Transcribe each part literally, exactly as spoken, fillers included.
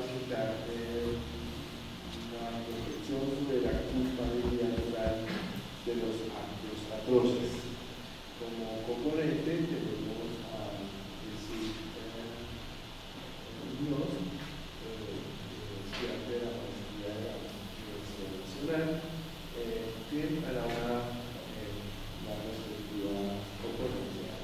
presentar eh, una reflexión sobre la culpabilidad moral de los actos atroces. Como componente tenemos a decir eh, Dios, eh, estudiante de la maestría de la Universidad Nacional, eh, que hará eh, la respectiva componencia.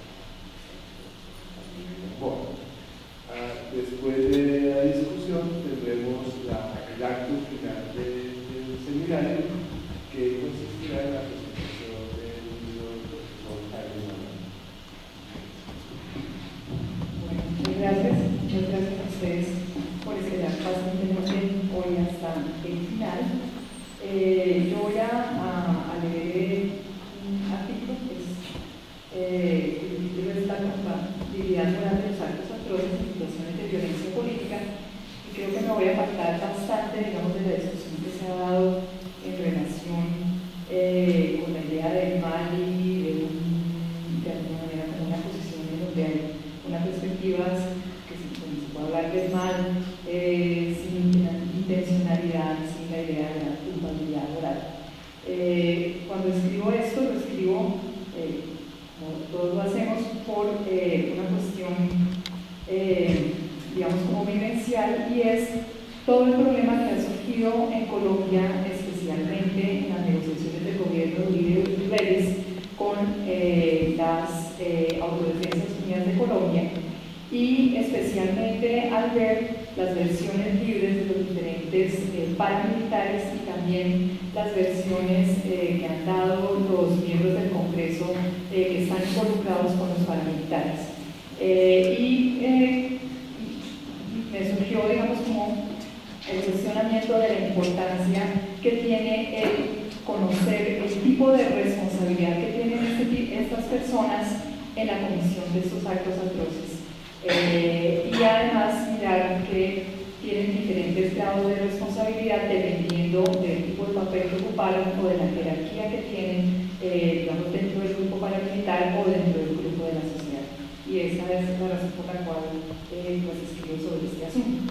Bueno, ah, después de la discusión tendremos la, el acto final de, del seminario, que consistirá en la presentación del libro del profesor Jaime Manuel. Bueno, muchas gracias, muchas gracias a ustedes por esperar pacientemente hoy hasta el final. Eh, yo voy a, a, a leer un artículo que es, eh, el título es La culpabilidad moral de los actos atroces en situaciones de violencia política, y creo que me voy a apartar bastante, digamos, de la discusión que se ha dado en relación eh, con la idea del mal y de, un, de alguna manera como una posición en donde hay unas perspectivas que se, se puede hablar del mal eh, sin intencionalidad, sin la idea de la culpabilidad moral. Eh, cuando escribo esto, lo escribo, eh, como todos lo hacemos, por eh, una cuestión, eh, digamos, como vivencial, y es todo el problema que ha surgido en Colombia, especialmente en las negociaciones del gobierno de Uribe Vélez con eh, las eh, Autodefensas Unidas de Colombia, y especialmente al ver las versiones libres de los diferentes eh, paramilitares y también las versiones eh, que han dado los miembros del Congreso eh, que están involucrados con los paramilitares. Eh, y eh, me surgió, digamos, como el cuestionamiento de la importancia que tiene el conocer el tipo de responsabilidad que tienen este, estas personas en la comisión de estos actos atroces. Eh, y además mirar que tienen diferentes grados de responsabilidad dependiendo del tipo de papel que ocuparon o de la jerarquía que tienen, eh, digamos, dentro del grupo paramilitar o dentro del grupo de la sociedad. Y esa es la razón por la cual eh, pues, escribo sobre este asunto.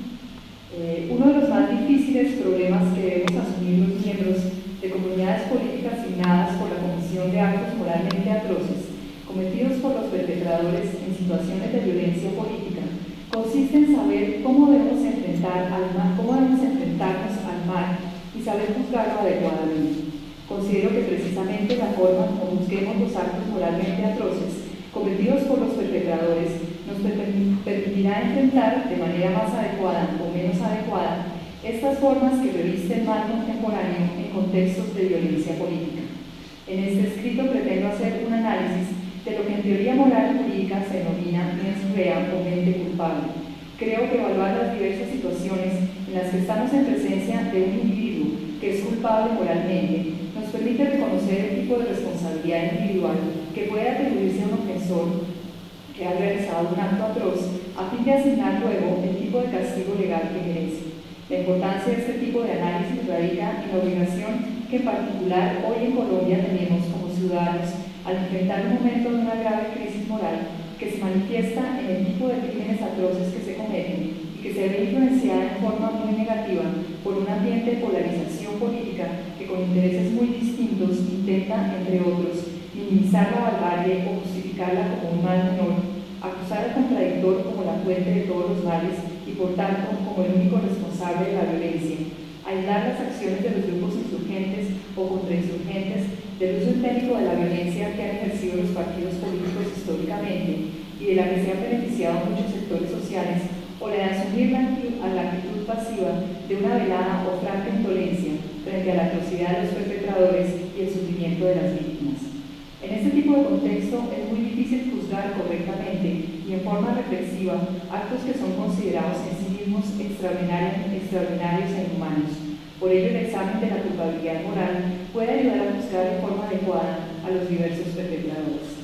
Eh, uno de los más difíciles problemas que debemos asumir los miembros de comunidades políticas asignadas por la Comisión de Actos Moralmente Atroces cometidos por los perpetradores en situaciones de violencia política consiste en saber cómo debemos enfrentar al mal, cómo debemos enfrentarnos al mal y saber juzgarlo adecuadamente. Considero que precisamente la forma como juzguemos los actos moralmente atroces cometidos por los perpetradores nos permitirá enfrentar de manera más adecuada o menos adecuada estas formas que reviste el mal contemporáneo en contextos de violencia política. En este escrito pretendo hacer un análisis de lo que en teoría moral jurídica se denomina mens rea o mente culpable. Creo que evaluar las diversas situaciones en las que estamos en presencia de un individuo que es culpable moralmente nos permite reconocer el tipo de responsabilidad individual que puede atribuirse a un ofensor que ha realizado un acto atroz a fin de asignar luego el tipo de castigo legal que merece. La importancia de este tipo de análisis radica en la obligación que en particular hoy en Colombia tenemos como ciudadanos al enfrentar un momento de una grave crisis moral que se manifiesta en el tipo de crímenes atroces que se cometen y que se ve influenciada en forma muy negativa por un ambiente de polarización política que con intereses muy distintos intenta, entre otros, minimizar la barbarie o justificarla como un mal menor, acusar al contradictor como la fuente de todos los males y por tanto como el único responsable de la violencia, aislar las acciones de los grupos insurgentes o contrainsurgentes del uso endémico de la violencia que han ejercido los partidos políticos históricamente y de la que se han beneficiado muchos sectores sociales, o la de asumir la actitud, a la actitud pasiva de una velada o franca indolencia frente a la atrocidad de los perpetradores y el sufrimiento de las víctimas. En este tipo de contexto es muy difícil juzgar correctamente y en forma reflexiva actos que son considerados en sí mismos extraordinarios, extraordinarios e inhumanos. Por ello, el examen de la culpabilidad moral puede ayudar a juzgar de forma adecuada a los diversos perpetradores.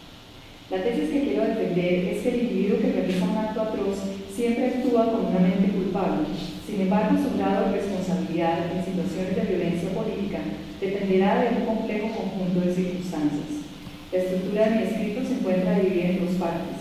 La tesis que quiero defender es que el individuo que realiza un acto atroz siempre actúa con una mente culpable. Sin embargo, su grado de responsabilidad en situaciones de violencia política dependerá de un complejo conjunto de circunstancias. La estructura de mi escrito se encuentra dividida en dos partes.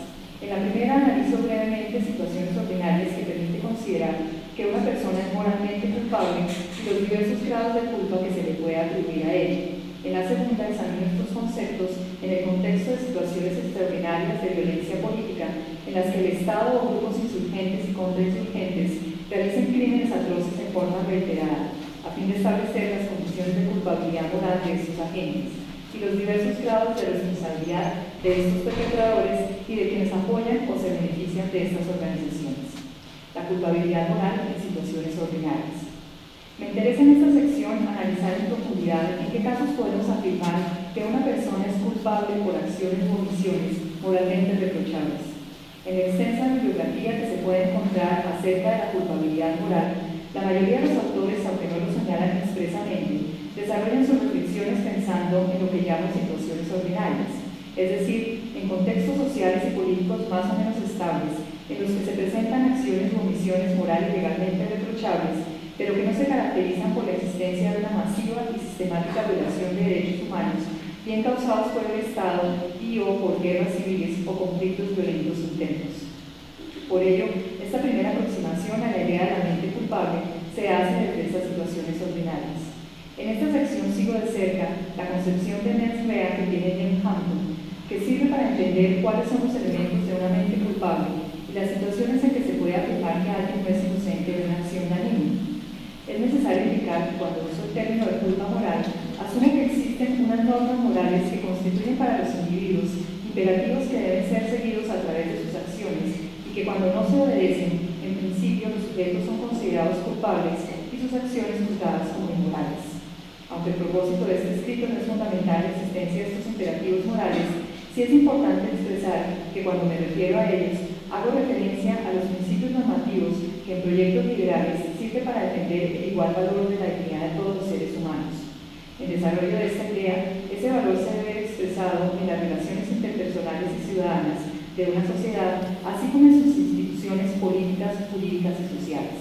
En la primera analizo brevemente situaciones ordinarias que permite considerar que una persona es moralmente culpable y los diversos grados de culpa que se le puede atribuir a ella. En la segunda examino estos conceptos en el contexto de situaciones extraordinarias de violencia política en las que el Estado o grupos insurgentes y contrainsurgentes realicen crímenes atroces en forma reiterada, a fin de establecer las condiciones de culpabilidad moral de estos agentes y los diversos grados de responsabilidad de estos perpetradores y de quienes apoyan o se benefician de estas organizaciones. La culpabilidad moral en situaciones ordinarias. Me interesa en esta sección analizar en profundidad en qué casos podemos afirmar que una persona es culpable por acciones o omisiones moralmente reprochables. En la extensa bibliografía que se puede encontrar acerca de la culpabilidad moral, la mayoría de los autores, aunque no lo señalan expresamente, desarrollan sus reflexiones pensando en lo que llaman situaciones ordinarias, es decir, en contextos sociales y políticos más o menos estables, en los que se presentan acciones o omisiones moral y legalmente reprochables, pero que no se caracterizan por la existencia de una masiva y sistemática violación de derechos humanos, bien causados por el Estado y o por guerras civiles o conflictos violentos internos. Por ello, esta primera aproximación a la idea de la mente culpable se hace desde estas situaciones ordinarias. En esta sección sigo de cerca la concepción de Mens Rea que tiene Jane Hampton, que sirve para entender cuáles son los elementos de una mente culpable y las situaciones en que se puede afirmar que alguien no es inocente de una acción dañina. Es necesario indicar que cuando uso el término de culpa moral, asume que existen unas normas morales que constituyen para los individuos imperativos que deben ser seguidos a través de sus acciones y que cuando no se obedecen, en principio los sujetos son considerados culpables y sus acciones juzgadas como inmorales. Aunque el propósito de este escrito no es fundamental la existencia de estos imperativos morales, sí es importante expresar que cuando me refiero a ellos, hago referencia a los principios normativos que en proyectos liberales sirve para defender el igual valor de la dignidad de todos los seres humanos. En desarrollo de esta idea, ese valor se debe ver expresado en las relaciones interpersonales y ciudadanas de una sociedad, así como en sus instituciones políticas, jurídicas y sociales.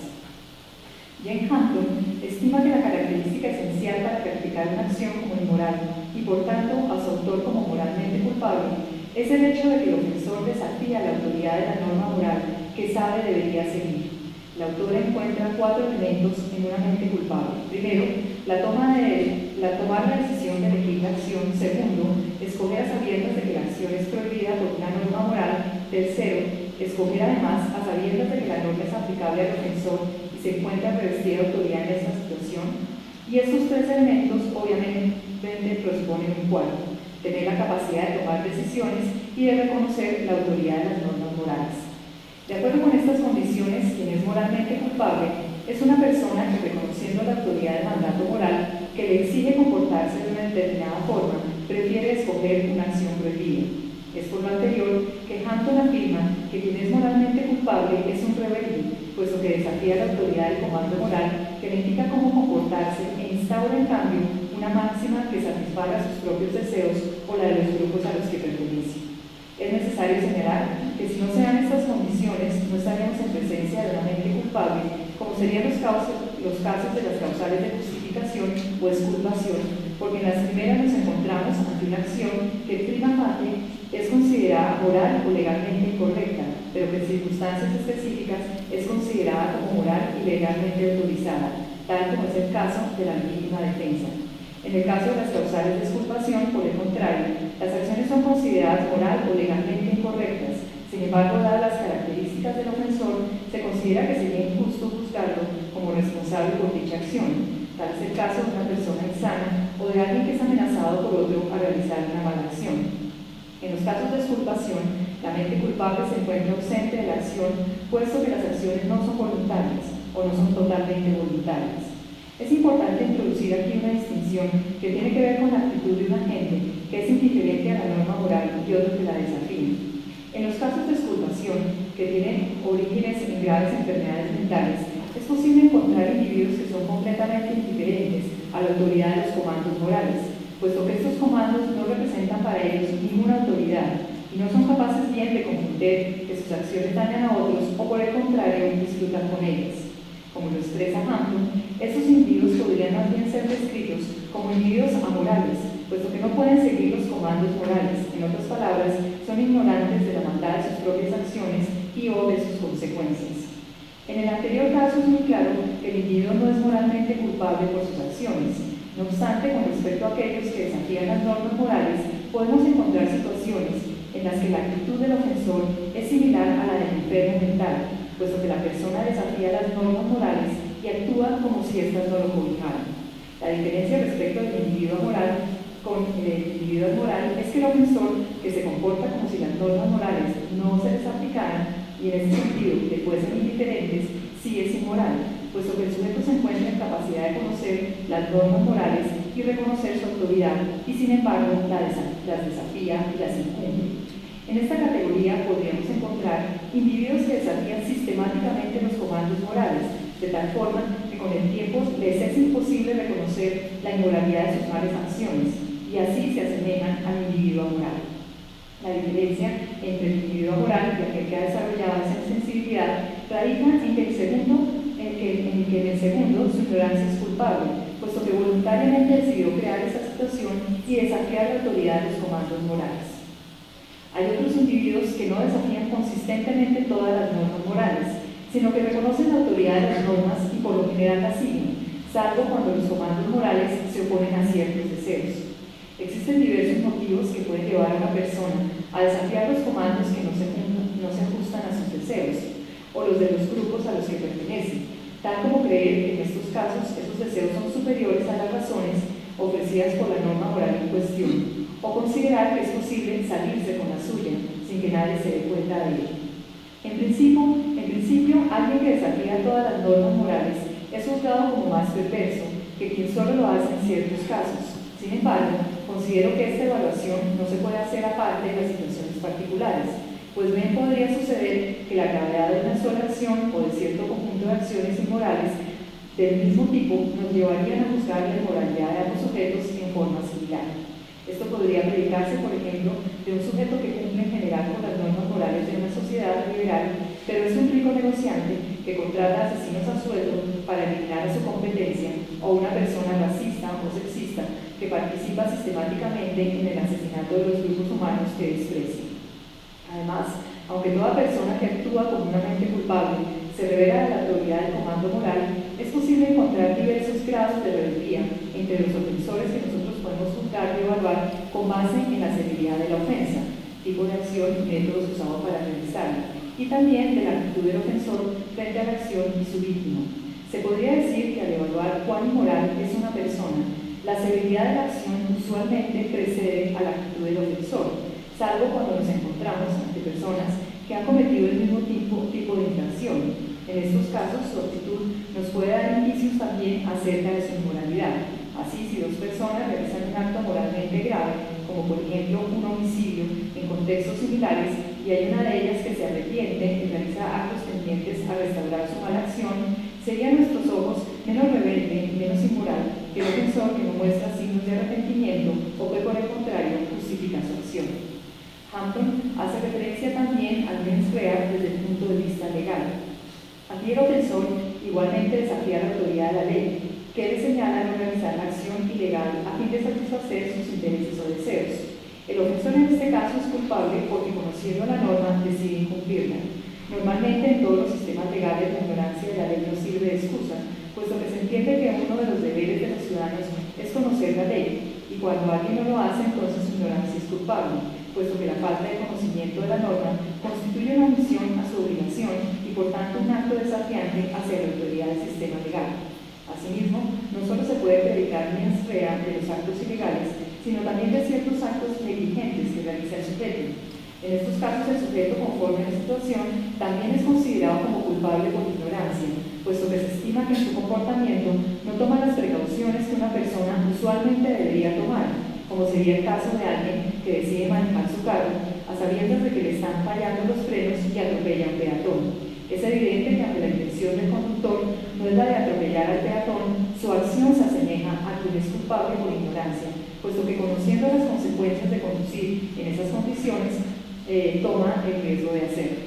Jane Hampton estima que la característica esencial para calificar una acción como inmoral y por tanto a su autor como moralmente culpable es el hecho de que el ofensor desafía la autoridad de la norma moral que sabe debería seguir. La autora encuentra cuatro elementos en una mente culpable. Primero, la toma de, la tomar la decisión de elegir la acción. Segundo, escoger a sabiendas de que la acción es prohibida por una norma moral. Tercero, escoger además a sabiendas de que la norma es aplicable al ofensor y se encuentra revestida de autoridad en esta situación. Y estos tres elementos obviamente presuponen un cuarto: tener la capacidad de tomar decisiones y de reconocer la autoridad de las normas morales. De acuerdo con estas condiciones, quien es moralmente culpable es una persona que, reconociendo la autoridad del mandato moral que le exige comportarse de una determinada forma, prefiere escoger una acción prohibida. Es por lo anterior que Hampton afirma que quien es moralmente culpable es un rebelde, puesto que desafía la autoridad del comando moral que le indica cómo comportarse e instaura en cambio una máxima que satisfaga sus propios deseos o la de los grupos a los que pertenece. Es necesario señalar que si no se dan estas condiciones, no estaremos en presencia de una mente culpable, como serían los casos, los casos de las causales de justificación o exculpación, porque en las primeras nos encontramos ante una acción que prima facie es considerada moral o legalmente incorrecta, pero que en circunstancias específicas es considerada como moral y legalmente autorizada, tal como es el caso de la legítima defensa. En el caso de las causales de exculpación, por el contrario, las acciones son consideradas moral o legalmente incorrectas. Sin embargo, dadas las características del ofensor, se considera que sería injusto juzgarlo como responsable por dicha acción. Tal es el caso de una persona insana o de alguien que es amenazado por otro a realizar una mala acción. En los casos de exculpación, la mente culpable se encuentra ausente de la acción, puesto que las acciones no son voluntarias o no son totalmente voluntarias. Es importante introducir aquí una distinción que tiene que ver con la actitud de un agente que es indiferente a la norma moral y otro que la desafía. En los casos de exculpación, que tienen orígenes en graves enfermedades mentales, es posible encontrar individuos que son completamente indiferentes a la autoridad de los comandos morales, puesto que estos comandos no representan para ellos ninguna autoridad y no son capaces bien de comprender que sus acciones dañan a otros o por el contrario disfrutan con ellas. Como lo expresa Hampton, estos individuos podrían más bien ser descritos como individuos amorales, puesto que no pueden seguir los comandos morales, en otras palabras, son ignorantes de la maldad de sus propias acciones y o de sus consecuencias. En el anterior caso es muy claro que el individuo no es moralmente culpable por sus acciones. No obstante, con respecto a aquellos que desafían las normas morales, podemos encontrar situaciones en las que la actitud del ofensor es similar a la del enfermo mental, puesto que la persona desafía las normas morales y actúa como si éstas no lo cobijaran. La diferencia respecto del individuo moral con el individuo moral es que el ofensor, que se comporta como si las normas morales no se les aplicaran, y en ese sentido que pueden ser indiferentes, sí es inmoral, puesto que el sujeto se encuentra en capacidad de conocer las normas morales y reconocer su autoridad, y sin embargo las desafía y las incumple. En esta categoría podríamos encontrar individuos que desafían sistemáticamente los comandos morales, de tal forma que con el tiempo les es imposible reconocer la inmoralidad de sus malas acciones, y así se asemejan al individuo moral. La diferencia entre el individuo moral y aquel que ha desarrollado esa sensibilidad radica en que, el segundo, en, que, en que en el segundo su ignorancia es culpable, puesto que voluntariamente decidió crear esa situación y desafiar la autoridad de los comandos morales. Hay otros individuos que no desafían consistentemente todas las normas morales, sino que reconocen la autoridad de las normas y por lo general las siguen, salvo cuando los comandos morales se oponen a ciertos deseos. Existen diversos motivos que pueden llevar a una persona a desafiar los comandos que no se, no se ajustan a sus deseos, o los de los grupos a los que pertenecen, tal como creer que en estos casos esos deseos son superiores a las razones ofrecidas por la norma moral en cuestión, o considerar que es posible salirse con la suya sin que nadie se dé cuenta de ello. En principio, en principio, alguien que desafía todas las normas morales es juzgado como más perverso que quien solo lo hace en ciertos casos. Sin embargo, considero que esta evaluación no se puede hacer aparte de las situaciones particulares, pues bien podría suceder que la gravedad de una sola acción o de cierto conjunto de acciones inmorales del mismo tipo nos llevarían a juzgar la inmoralidad de ambos sujetos en forma similar. Esto podría predicarse, por ejemplo, de un sujeto que cumple en general con las normas morales de una sociedad liberal, pero es un rico negociante que contrata asesinos a sueldo para eliminar a su competencia, o una persona racista o sexista que participa sistemáticamente en el asesinato de los grupos humanos que desprecia. Además, aunque toda persona que actúa comúnmente culpable se revela de la autoridad del comando moral, es posible encontrar diversos grados de rebeldía entre los ofensores que nosotros podemos juzgar y evaluar con base en la severidad de la ofensa, tipo de acción y métodos usados para realizarla, y también de la actitud del ofensor frente a la acción y su víctima. Se podría decir que al evaluar cuán inmoral es una persona, la severidad de la acción usualmente precede a la actitud del ofensor, salvo cuando nos encontramos ante personas que han cometido el mismo tipo, tipo de infracción. En estos casos, su actitud nos puede dar indicios también acerca de su inmoralidad. Así, si dos personas realizan un acto moralmente grave, como por ejemplo un homicidio en contextos similares, y hay una de ellas que se arrepiente y realiza actos tendientes a restaurar su mala acción, sería a nuestros ojos menos rebelde y menos inmoral que el ofensor que no muestra signos de arrepentimiento o que por el contrario justifica su acción. Hampton hace referencia también al mens rea desde el punto de vista legal. Aquí el ofensor igualmente desafía la autoridad de la ley, que le señala no realizar la acción ilegal a fin de satisfacer sus intereses o deseos. El ofensor en este caso es culpable porque, conociendo la norma, decide incumplirla. Normalmente en todos los sistemas legales la ignorancia de la ley no sirve de excusa, puesto que se entiende que uno de los deberes de los ciudadanos es conocer la ley, y cuando alguien no lo hace, entonces su ignorancia es culpable, puesto que la falta de conocimiento de la norma constituye una omisión a su obligación y por tanto un acto desafiante hacia la autoridad del sistema legal. Asimismo, no solo se puede predicar mens rea de los actos ilegales, sino también de ciertos actos negligentes que realiza el sujeto. En estos casos, el sujeto, conforme a la situación, también es considerado como culpable por ignorancia, puesto que se estima que en su comportamiento no toma las precauciones que una persona usualmente debería tomar, como sería el caso de alguien que decide manejar su carro a sabiendas de que le están fallando los frenos y atropella a un peatón. Es evidente que ante la intención del conductor no es la de atropellar al peatón, su acción se asemeja a quien es culpable por ignorancia, puesto que conociendo las consecuencias de conducir en esas condiciones, eh, toma el riesgo de hacerlo.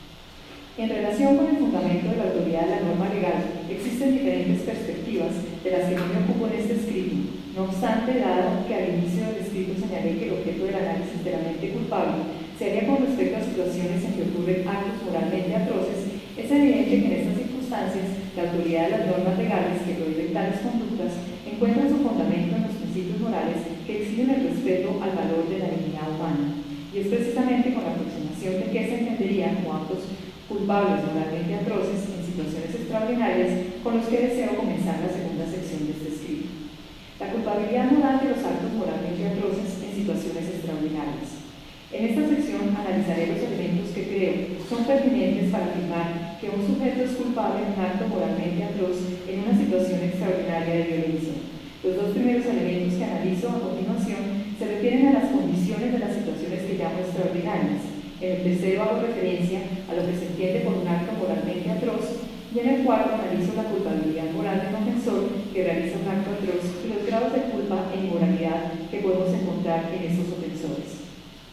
En relación con el fundamento de la autoridad de la norma legal, existen diferentes perspectivas de las que no me ocupo en este escrito. No obstante, dado que al inicio del escrito señalé que el objeto del análisis de la mente culpable se haría con respecto a situaciones en que ocurren actos moralmente atroces, es evidente que en estas circunstancias la autoridad de las normas legales que prohíben tales conductas encuentra su fundamento en los principios morales que exigen el respeto al valor de la dignidad humana. Y es precisamente con la aproximación de qué se entendería como actos culpables moralmente atroces en situaciones extraordinarias con los que deseo comenzar la segunda sección de este escrito. La culpabilidad moral de los actos moralmente atroces en situaciones extraordinarias. En esta sección analizaré los elementos que creo son pertinentes para afirmar que un sujeto es culpable de un acto moralmente atroz en una situación extraordinaria de violencia. Los dos primeros elementos que analizo a continuación se refieren a las condiciones de las situaciones que llamo extraordinarias. En el tercero hago referencia a lo que se entiende por un acto moralmente atroz y en el cuarto analizo la culpabilidad moral del ofensor que realiza un acto atroz y los grados de culpa e inmoralidad que podemos encontrar en esos ofensores.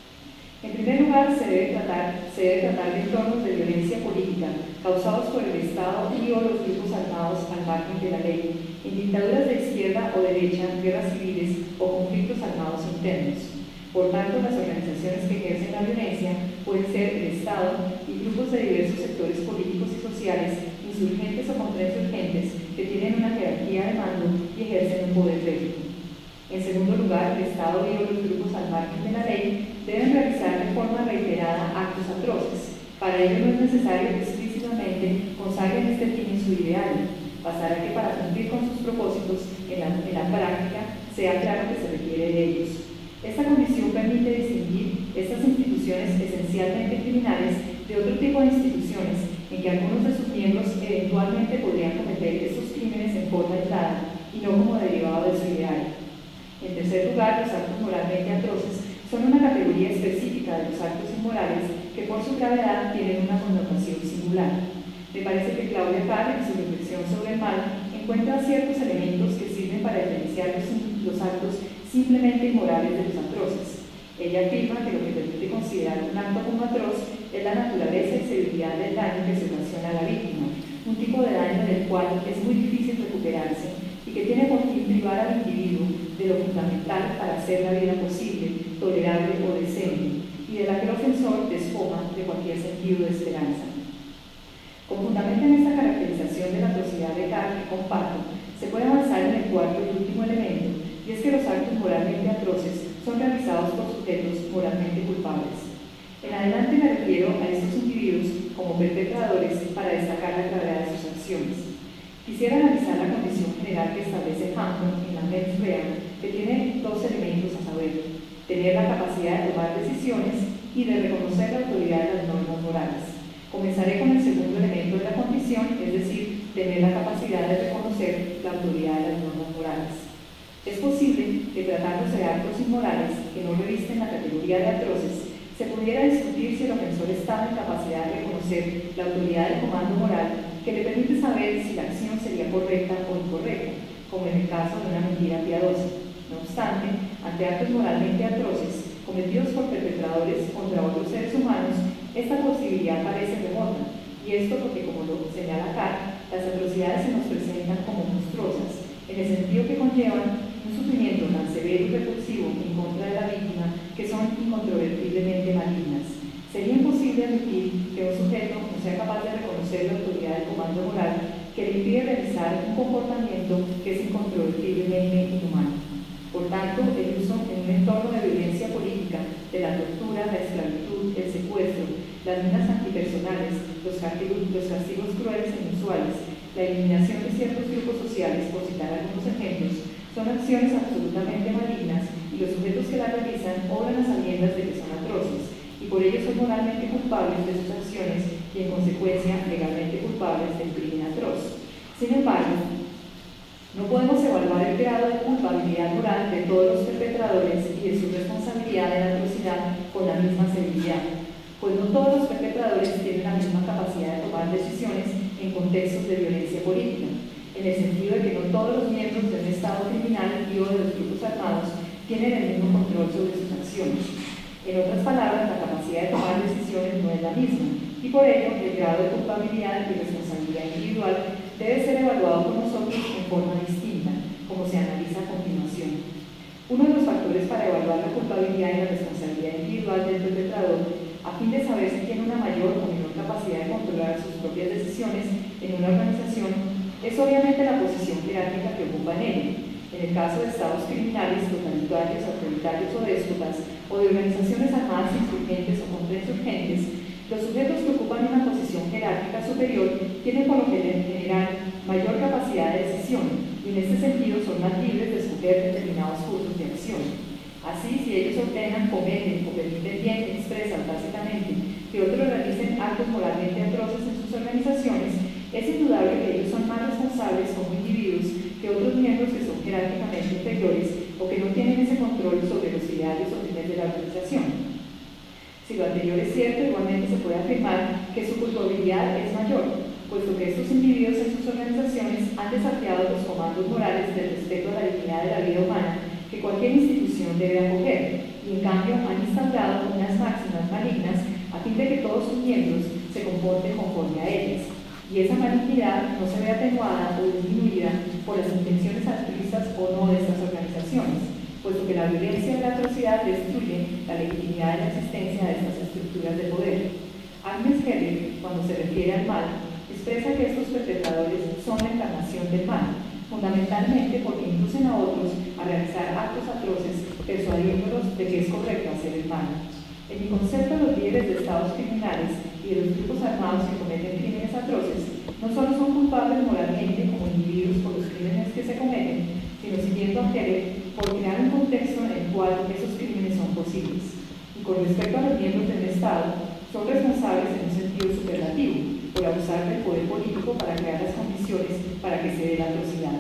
En primer lugar, se debe tratar, se debe tratar de entornos de violencia política causados por el Estado y o los grupos armados al margen de la ley, en dictaduras de izquierda o derecha, guerras civiles o conflictos armados internos. Por tanto, las organizaciones que ejercen la violencia pueden ser el Estado y grupos de diversos sectores políticos y sociales, insurgentes o contrainsurgentes, que tienen una jerarquía de mando y ejercen un poder bélico. En segundo lugar, el Estado y o los grupos al margen de la ley deben realizar de forma reiterada actos atroces. Para ello no es necesario que explícitamente consagren este fin en su ideal. Bastará que para cumplir con sus propósitos en la, en la práctica sea claro que se requiere de ellos. Esta condición permite distinguir estas instituciones esencialmente criminales de otro tipo de instituciones en que algunos de sus miembros eventualmente podrían cometer estos crímenes en forma aislada y no como derivado de su ideal. En tercer lugar, los actos moralmente atroces son una categoría específica de los actos inmorales que por su gravedad tienen una connotación singular. Me parece que Claudia Carr, en su reflexión sobre el mal, encuentra ciertos elementos que sirven para diferenciar los, los actos simplemente inmorales de los atroces. Ella afirma que lo que permite considerar un acto como atroz es la naturaleza y severidad del daño que se ocasiona a la víctima, un tipo de daño del cual es muy difícil recuperarse y que tiene por fin privar al individuo de lo fundamental para hacer la vida posible, tolerable o decente, y de la que el ofensor despoja de cualquier sentido de esperanza. Conjuntamente en esta caracterización de la atrocidad de Carr que comparto, se puede avanzar en el cuarto y último elemento, y es que los actos moralmente atroces son realizados por sujetos moralmente culpables. En adelante me refiero a estos individuos como perpetradores para destacar la gravedad de sus acciones. Quisiera analizar la condición general que establece Hampton en la mens rea, que tiene dos elementos a saber: tener la capacidad de tomar decisiones y de reconocer la autoridad de las normas morales. Comenzaré con el segundo elemento de la condición, es decir, tener la capacidad de reconocer la autoridad de las normas morales. Es posible que tratándose de actos inmorales que no revisten la categoría de atroces, se pudiera discutir si el ofensor estaba en capacidad de reconocer la autoridad del comando moral que le permite saber si la acción sería correcta o incorrecta, como en el caso de una mentira piadosa. No obstante, ante actos moralmente atroces cometidos por perpetradores contra otros seres humanos, esta posibilidad parece remota, y esto porque, como lo señala Carr, las atrocidades se nos presentan como monstruosas, en el sentido que conllevan un sufrimiento tan severo y repulsivo en contra de la víctima que son incontrovertiblemente malignas. Sería imposible admitir que un sujeto no sea capaz de reconocer la autoridad del comando moral que le impide realizar un comportamiento que es incontrovertiblemente inhumano. Por tanto, el uso en un entorno de violencia política de la tortura, la esclavitud, el secuestro, las minas antipersonales, los castigos, los castigos crueles e inusuales, la eliminación de ciertos grupos sociales, por citar algunos ejemplos, son acciones absolutamente malignas y los sujetos que las realizan obran a sabiendas de que son atroces, y por ello son moralmente culpables de sus acciones y en consecuencia legalmente culpables del crimen atroz. Sin embargo, no podemos evaluar el grado de culpabilidad moral de todos los perpetradores y de su responsabilidad de la atrocidad con la misma severidad, pues no todos los perpetradores tienen la misma capacidad de tomar decisiones en contextos de violencia política, en el sentido de que no todos los miembros de un Estado criminal y o de los grupos armados tienen el mismo control sobre sus acciones. En otras palabras, la capacidad de tomar decisiones no es la misma, y por ello el grado de culpabilidad y responsabilidad individual debe ser evaluado por nosotros en forma distinta, como se analiza a continuación. Uno de los factores para evaluar la culpabilidad y la responsabilidad individual del perpetrador, a fin de saber si tiene una mayor o menor capacidad de controlar sus propias decisiones en una organización, es obviamente la posición jerárquica que ocupa en ella. En el caso de estados criminales, totalitarios, autoritarios o déspotas, o de organizaciones armadas insurgentes o contrainsurgentes, los sujetos que ocupan una posición jerárquica superior tienen por lo general mayor capacidad de decisión y en este sentido son más libres de escoger determinados cursos de acción. Así, si ellos ordenan, cometen o permiten bien, expresan tácitamente que otros realicen actos moralmente atroces en sus organizaciones, es indudable que ellos son más responsables como individuos que otros miembros que son jerárquicamente inferiores o que no tienen ese control sobre los ideales o fines de la organización. Si lo anterior es cierto, igualmente se puede afirmar que su culpabilidad es mayor, puesto que estos individuos en sus organizaciones han desafiado los comandos morales del respeto a la dignidad de la vida humana que cualquier institución debe acoger, y en cambio han instaurado unas máximas malignas a fin de que todos sus miembros se comporten conforme a ellas, y esa malignidad no se ve atenuada o disminuida por las intenciones altruistas o no de estas organizaciones, puesto que la violencia y la atrocidad destruyen la legitimidad de la existencia de estas estructuras de poder. Agnes Herrick, cuando se refiere al mal, expresa que estos perpetradores son la encarnación del mal, fundamentalmente porque inducen a otros a realizar actos atroces, persuadiéndolos de que es correcto hacer el mal. En mi concepto, los líderes de estados criminales y de los grupos armados que cometen crímenes atroces no solo son culpables moralmente como individuos por los crímenes que se cometen, sino, siguiendo a Herrick, por crear un contexto en el cual esos crímenes son posibles. Y con respecto a los miembros del Estado, son responsables en un sentido superlativo, por abusar del poder político para crear las condiciones para que se dé la atrocidad.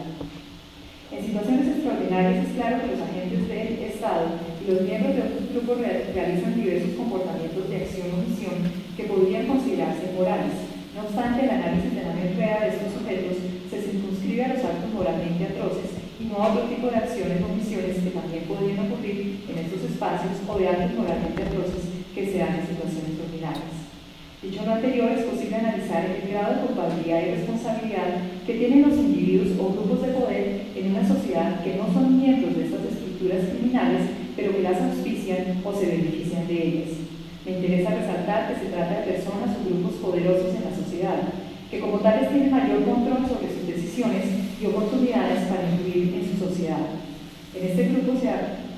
En situaciones extraordinarias es claro que los agentes del Estado y los miembros de otros grupos realizan diversos comportamientos de acción o omisión que podrían considerarse inmorales. No obstante, el análisis de la mente real de estos sujetos se circunscribe a los actos moralmente atroces y no a otro tipo de acciones o omisiones que también podrían ocurrir en estos espacios o de actos moralmente atroces que se dan en situaciones ordinarias. Dicho lo anterior, es posible analizar el grado de culpabilidad y responsabilidad que tienen los individuos o grupos de poder en una sociedad que no son miembros de estas estructuras criminales, pero que las auspician o se benefician de ellas. Me interesa resaltar que se trata de personas o grupos poderosos en la sociedad, que como tales tienen mayor control sobre sus decisiones y oportunidades para influir en su sociedad. En este grupo se,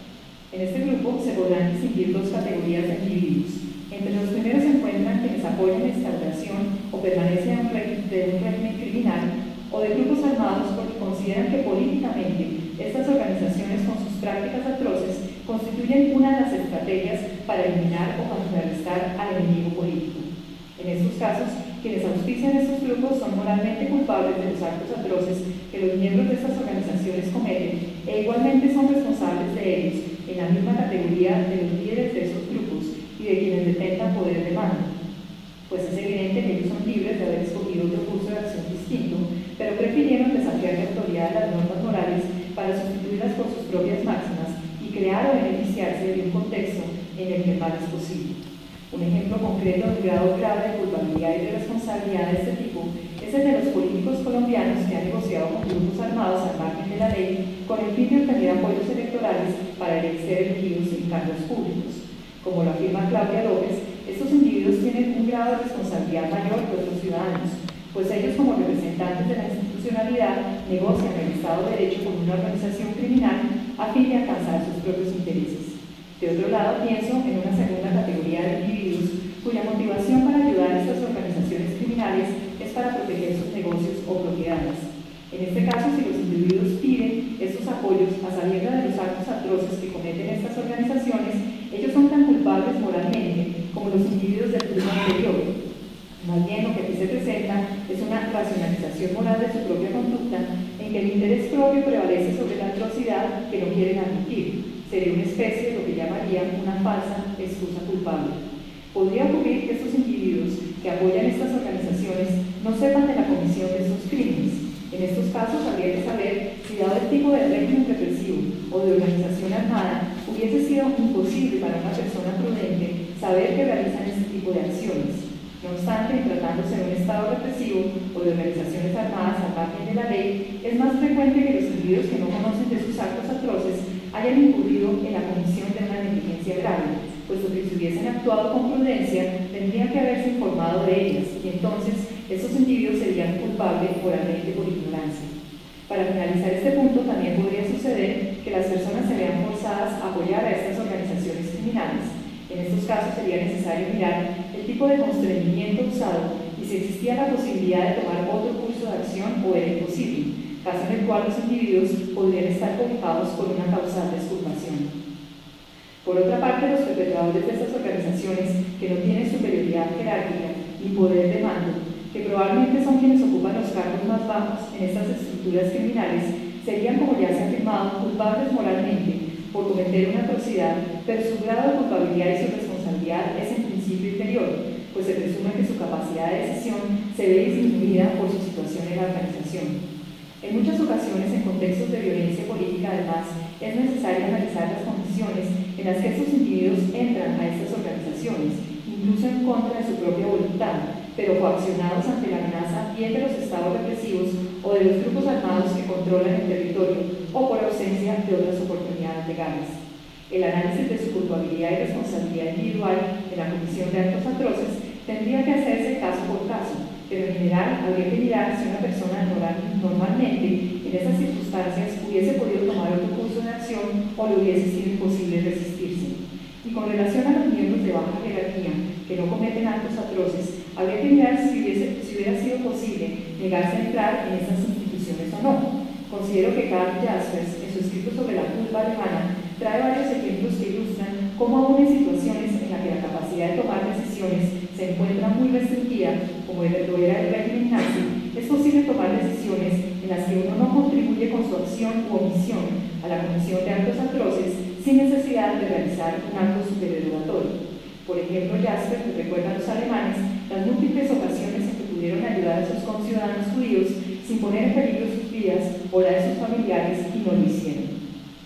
en este grupo se podrán distinguir dos categorías de individuos. Entre los primeros se encuentran quienes apoyan la instauración o permanecen de un régimen criminal o de grupos armados porque consideran que políticamente estas organizaciones con sus prácticas atroces constituyen una de las estrategias para eliminar o contrarrestar al enemigo político. En estos casos, quienes auspician estos grupos son moralmente culpables de los actos atroces que los miembros de estas organizaciones cometen e igualmente son responsables de ellos en la misma categoría de los líderes de esos grupos y de quienes detentan poder de mando, pues es evidente que ellos son libres de haber escogido otro curso de acción distinto, pero prefirieron desafiar la autoridad de las normas morales para sustituirlas por sus propias máximas y crear o beneficiarse de un contexto en el que el mal es posible. Un ejemplo concreto del grado grave de culpabilidad y de responsabilidad de este tipo es el de los políticos colombianos que han negociado con grupos armados al margen de la ley con el fin de obtener apoyos electorales para ser elegidos en cargos públicos. Como lo afirma Claudia López, estos individuos tienen un grado de responsabilidad mayor que otros ciudadanos, pues ellos como representantes de la institucionalidad negocian el Estado de Derecho con una organización criminal a fin de alcanzar sus propios intereses. De otro lado, pienso en una segunda categoría de individuos cuya motivación para ayudar a estas organizaciones criminales es para proteger sus negocios o propiedades. En este caso, si los individuos piden estos apoyos a sabiendas de los actos atroces que cometen estas organizaciones, ellos son tan culpables moralmente como los individuos del grupo anterior. Más bien, lo que aquí se presenta es una racionalización moral de su propia conducta en que el interés propio prevalece sobre la atrocidad que no quieren admitir. Sería una especie de lo que llamarían una falsa excusa culpable. Podría ocurrir que estos individuos que apoyan estas organizaciones no sepan de la comisión de estos crímenes. En estos casos habría que saber si, dado el tipo de régimen represivo o de organización armada, hubiese sido imposible para una persona prudente saber que realizan este tipo de acciones. No obstante, tratándose de un estado represivo o de organizaciones armadas al margen de la ley, es más frecuente que los individuos que no conocen de sus actos atroces hayan hayan incurrido en la comisión de una negligencia grave, puesto que si hubiesen actuado con prudencia, tendrían que haberse informado de ellas, y entonces esos individuos serían culpables moralmente por ignorancia. Para finalizar este punto, también podría suceder que las personas se vean forzadas a apoyar a estas organizaciones criminales. En estos casos sería necesario mirar el tipo de constreñimiento usado y si existía la posibilidad de tomar otro curso de acción o era imposible, caso en el cual los individuos podrían estar cobijados por una causal desculpación. Por otra parte, los perpetradores de estas organizaciones, que no tienen superioridad jerárquica ni poder de mando, que probablemente son quienes ocupan los cargos más bajos en estas estructuras criminales, serían, como ya se ha afirmado, culpables moralmente por cometer una atrocidad, pero su grado de culpabilidad y su responsabilidad es en principio inferior, pues se presume que su capacidad de decisión se ve disminuida por su situación en la organización. En muchas ocasiones, en contextos de violencia política, además, es necesario analizar las condiciones en las que estos individuos entran a estas organizaciones, incluso en contra de su propia voluntad, pero coaccionados ante la amenaza bien de los estados represivos o de los grupos armados que controlan el territorio o por ausencia de otras oportunidades legales. El análisis de su culpabilidad y responsabilidad individual en la comisión de actos atroces tendría que hacerse caso por caso, pero en general habría que mirar si una persona normalmente en esas circunstancias hubiese podido tomar otro curso de acción o le hubiese sido imposible resistirse. Y con relación a los miembros de baja jerarquía que no cometen actos atroces, habría que mirar si, hubiese, si hubiera sido posible negarse a entrar en estas instituciones o no. Considero que Karl Jaspers, en su escrito sobre la culpa alemana, trae varios ejemplos que ilustran cómo aún en situaciones en las que la capacidad de tomar decisiones se encuentra muy restringida, como lo era el régimen nazi, es posible tomar decisiones en las que uno no contribuye con su acción u omisión a la comisión de actos atroces sin necesidad de realizar un acto supererogatorio. Por ejemplo, Jaspers recuerda a los alemanes las múltiples ocasiones en que pudieron ayudar a sus conciudadanos judíos sin poner en peligro sus vidas o la de sus familiares y no lo hicieron.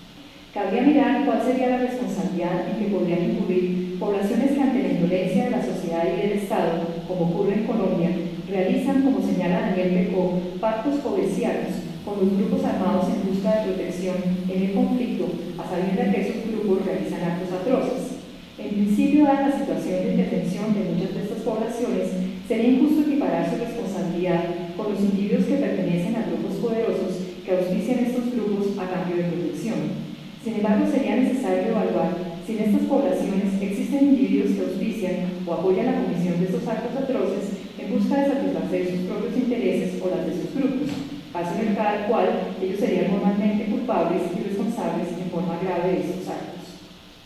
Cabría mirar cuál sería la responsabilidad en que podrían incurrir poblaciones que ante la indolencia de la sociedad y del Estado, como ocurre en Colombia, realizan, como señala Daniel Pecó, pactos codicianos con los grupos armados en busca de protección en el conflicto, a sabiendas que esos grupos realizan actos atroces. En principio, dada la situación de indefensión de muchas de estas poblaciones, sería injusto equiparar su responsabilidad con los individuos que pertenecen a grupos poderosos que auspician estos grupos a cambio de protección. Sin embargo, sería necesario evaluar si en estas poblaciones existen individuos que auspician o apoyan la comisión de estos actos atroces en busca de satisfacer sus propios intereses o las de sus grupos, caso en el cual ellos serían normalmente culpables y responsables en forma grave de estos actos.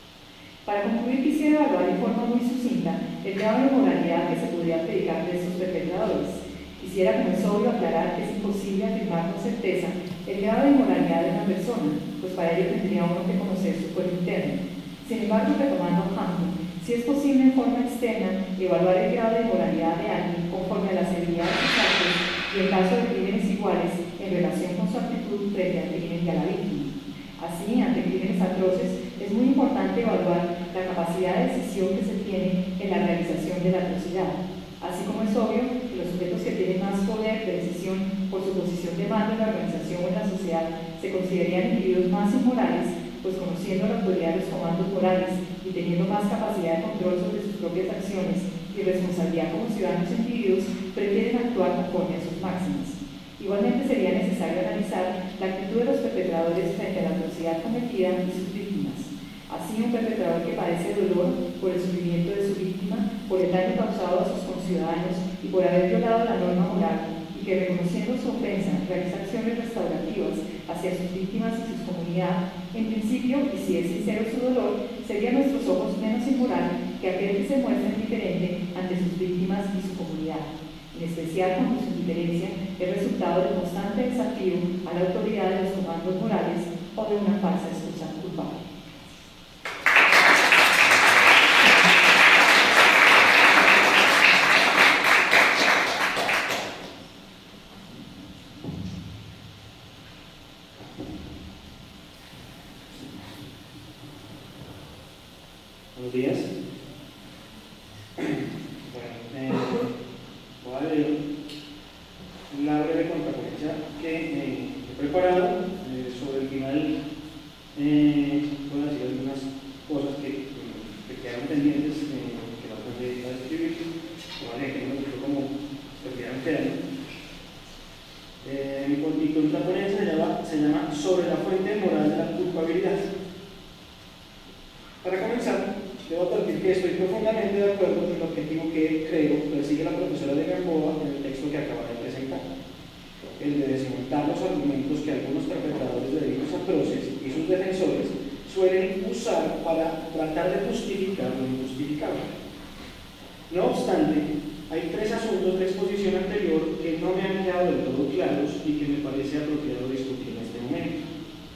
Para concluir, quisiera evaluar de forma muy sucinta el grado de moralidad que se podría predicar de estos perpetradores. Quisiera, como es obvio, aclarar que es imposible afirmar con certeza el grado de moralidad de una persona, pues para ello tendría uno que conocer su cuerpo interno. Sin embargo, retomando a Hampton, si es posible en forma externa evaluar el grado de moralidad de alguien conforme a la severidad de sus actos y el caso de crímenes iguales en relación con su actitud frente al crimen y a la víctima. Así, ante crímenes atroces, es muy importante evaluar la capacidad de decisión que se tiene en la realización de la atrocidad. Así como es obvio que los sujetos que tienen más poder de decisión por su posición de mando en la organización o en la sociedad se considerarían individuos más inmorales, pues conociendo la autoridad de los comandos morales y teniendo más capacidad de control sobre sus propias acciones y responsabilidad como ciudadanos e individuos, prefieren actuar conforme a sus máximas. Igualmente sería necesario analizar la actitud de los perpetradores frente a la atrocidad cometida y sus víctimas. Así, un perpetrador que padece dolor por el sufrimiento de su víctima, por el daño causado a sus conciudadanos y por haber violado la norma moral, y que reconociendo su ofensa realiza acciones restaurativas hacia sus víctimas y sus comunidades, en principio, y si es sincero su dolor, sería a nuestros ojos menos inmoral que aquel que se muestra indiferente ante sus víctimas y su comunidad, en especial cuando su indiferencia es resultado del constante desafío a la autoridad de los comandos morales o de una falsa excusa culpable. Buenos días. Bueno, eh, voy a leer una breve contraportada que eh, he preparado eh, sobre el final eh, la ponencia se llama, se llama Sobre la fuente moral de la culpabilidad. Para comenzar, debo advertir que estoy profundamente de acuerdo con el objetivo que creo persigue la profesora de Gamboa en el texto que acaba de presentar, el de desmontar los argumentos que algunos perpetradores de delitos atroces y sus defensores suelen usar para tratar de justificar lo injustificable. No obstante, hay tres asuntos de exposición anterior que no me han quedado del todo claros y que me parece apropiado discutir en este momento.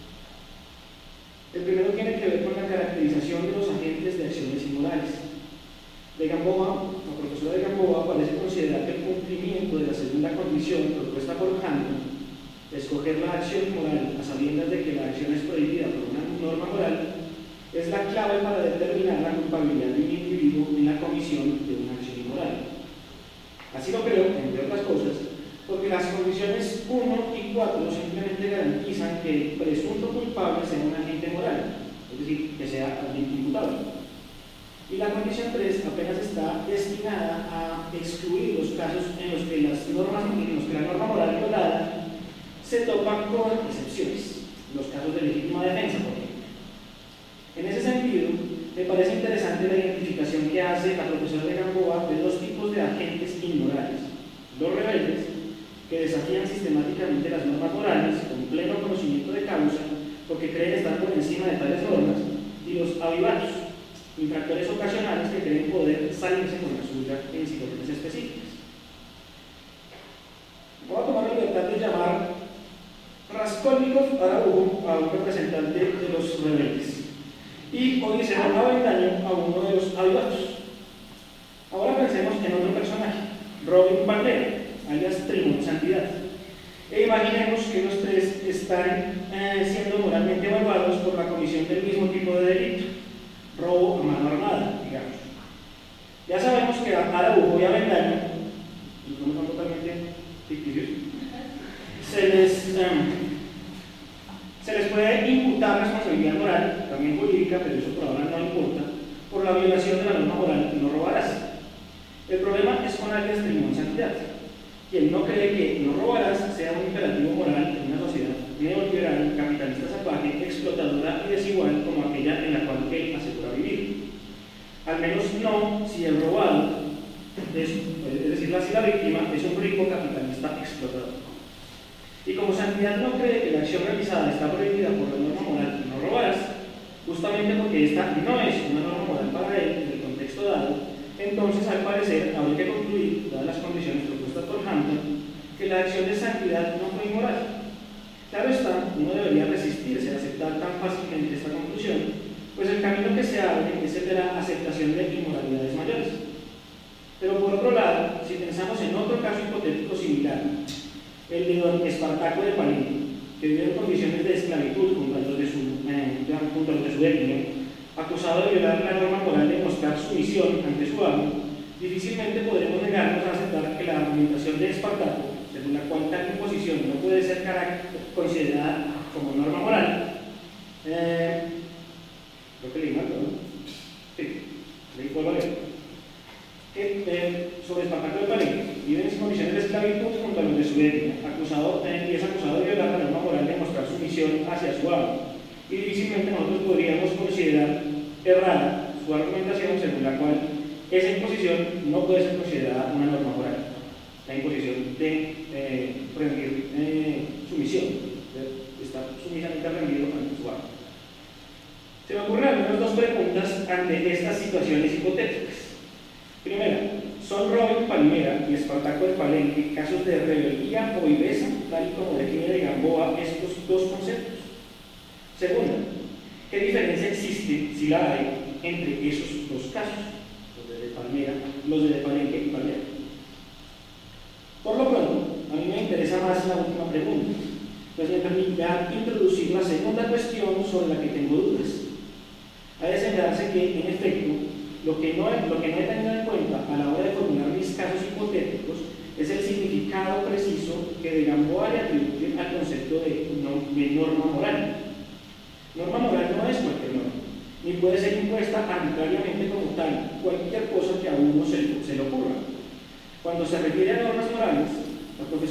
El primero tiene que ver con la caracterización de los agentes de acciones inmorales. De Gamboa, la profesora de Gamboa parece considerar que el cumplimiento de la segunda condición propuesta por Hampton, escoger la acción moral a sabiendas de que la acción es prohibida por una norma moral, es la clave para determinar la culpabilidad de un individuo en la comisión de una acción inmoral. Así lo creo, entre otras cosas, porque las condiciones uno y cuatro simplemente garantizan que el presunto culpable sea un agente moral, es decir, que sea alguien imputable. Y la condición tres apenas está destinada a excluir los casos en los que, las normas, en los que la norma moral violada se topan con excepciones, los casos de legítima defensa, por ejemplo. En ese sentido, me parece interesante la identificación que hace la profesora de Gamboa de dos tipos de agentes inmorales: los rebeldes, que desafían sistemáticamente las normas morales con pleno conocimiento de causa porque creen estar por encima de tales normas, y los avivatos, infractores ocasionales que creen poder salirse con la suya en situaciones específicas. Voy a tomar la libertad de llamar Raskolnikov Araujo a un representante de los rebeldes y Odiseo Avendaño a uno de los avivatos. Ahora pensemos en otro personaje, Robin Valera, alias Trimón Santidad, e imaginemos que los tres están eh, siendo moralmente evaluados por la comisión del mismo tipo de delito, robo a mano armada, digamos. Ya sabemos que a Araujo y Avendaño, y no son totalmente ficticios, se les, um, se les puede imputar responsabilidad moral, también jurídica, pero eso por ahora no importa, por la violación de la norma moral no robarás. El problema es con alias Trimón Santidad, quien no cree que no robarás sea un imperativo moral en una sociedad neoliberal, capitalista salvaje, explotadora y desigual como aquella en la cual él asegura vivir. Al menos no si el robado, es, es decir, si la víctima es un rico capitalista explotador. Y como Santidad no cree que la acción realizada está prohibida por la norma moral no robarás, justamente porque esta no es una norma moral para él en el contexto dado, entonces al parecer habría que concluir, dadas las condiciones propuestas por Hampton, que la acción de Santidad no fue inmoral. Claro está, uno debería resistirse a aceptar tan fácilmente esta conclusión, pues el camino que se abre es el de la aceptación de inmoralidades mayores. Pero por otro lado, si pensamos en otro caso hipotético similar, el de don Espartaco de Palenque, que vive en condiciones de esclavitud junto a los de su, eh, junto a los de su etnia, acusado de violar la norma moral de mostrar sumisión ante su amo, difícilmente podremos negarnos a aceptar que la argumentación de Espartaco, según la cual tal imposición no puede ser considerada como norma moral, eh, creo que leí mal, ¿no? Sí, leí por valer. Que, eh, sobre Espartaco de Palenque, vive en condiciones de esclavitud junto a los de su etnia, acusado, eh, y es acusado de violar la norma moral de mostrar sumisión hacia su amo. Y difícilmente nosotros podríamos considerar errada su argumentación según la cual esa imposición no puede ser considerada una norma moral, la imposición de eh, rendir eh, sumisión, de estar sumisamente rendido ante su amo. Se me ocurren al menos dos preguntas ante estas situaciones hipotéticas. Primera, ¿son Robin Palmera y Espartaco de Palenque casos de rebeldía o viveza, tal y como define de Gamboa estos dos conceptos? Segunda, ¿qué diferencia existe, si la hay, entre esos dos casos, los de, de Palmera, los de, de Palenque y Palmera? Por lo pronto, a mí me interesa más la última pregunta, pues me permitirá introducir la segunda cuestión sobre la que tengo dudas. Ha de señalarse que, en efecto, lo que, no he, lo que no he tenido en cuenta a la hora de formular mis casos hipotéticos es el significado preciso que de Gamboa le atribuye al concepto de, no, de norma moral. Norma moral no es cualquier norma, ni puede ser impuesta arbitrariamente como tal, cualquier cosa que a uno se, se le ocurra. Cuando se refiere a normas morales, la profesora de Gamboa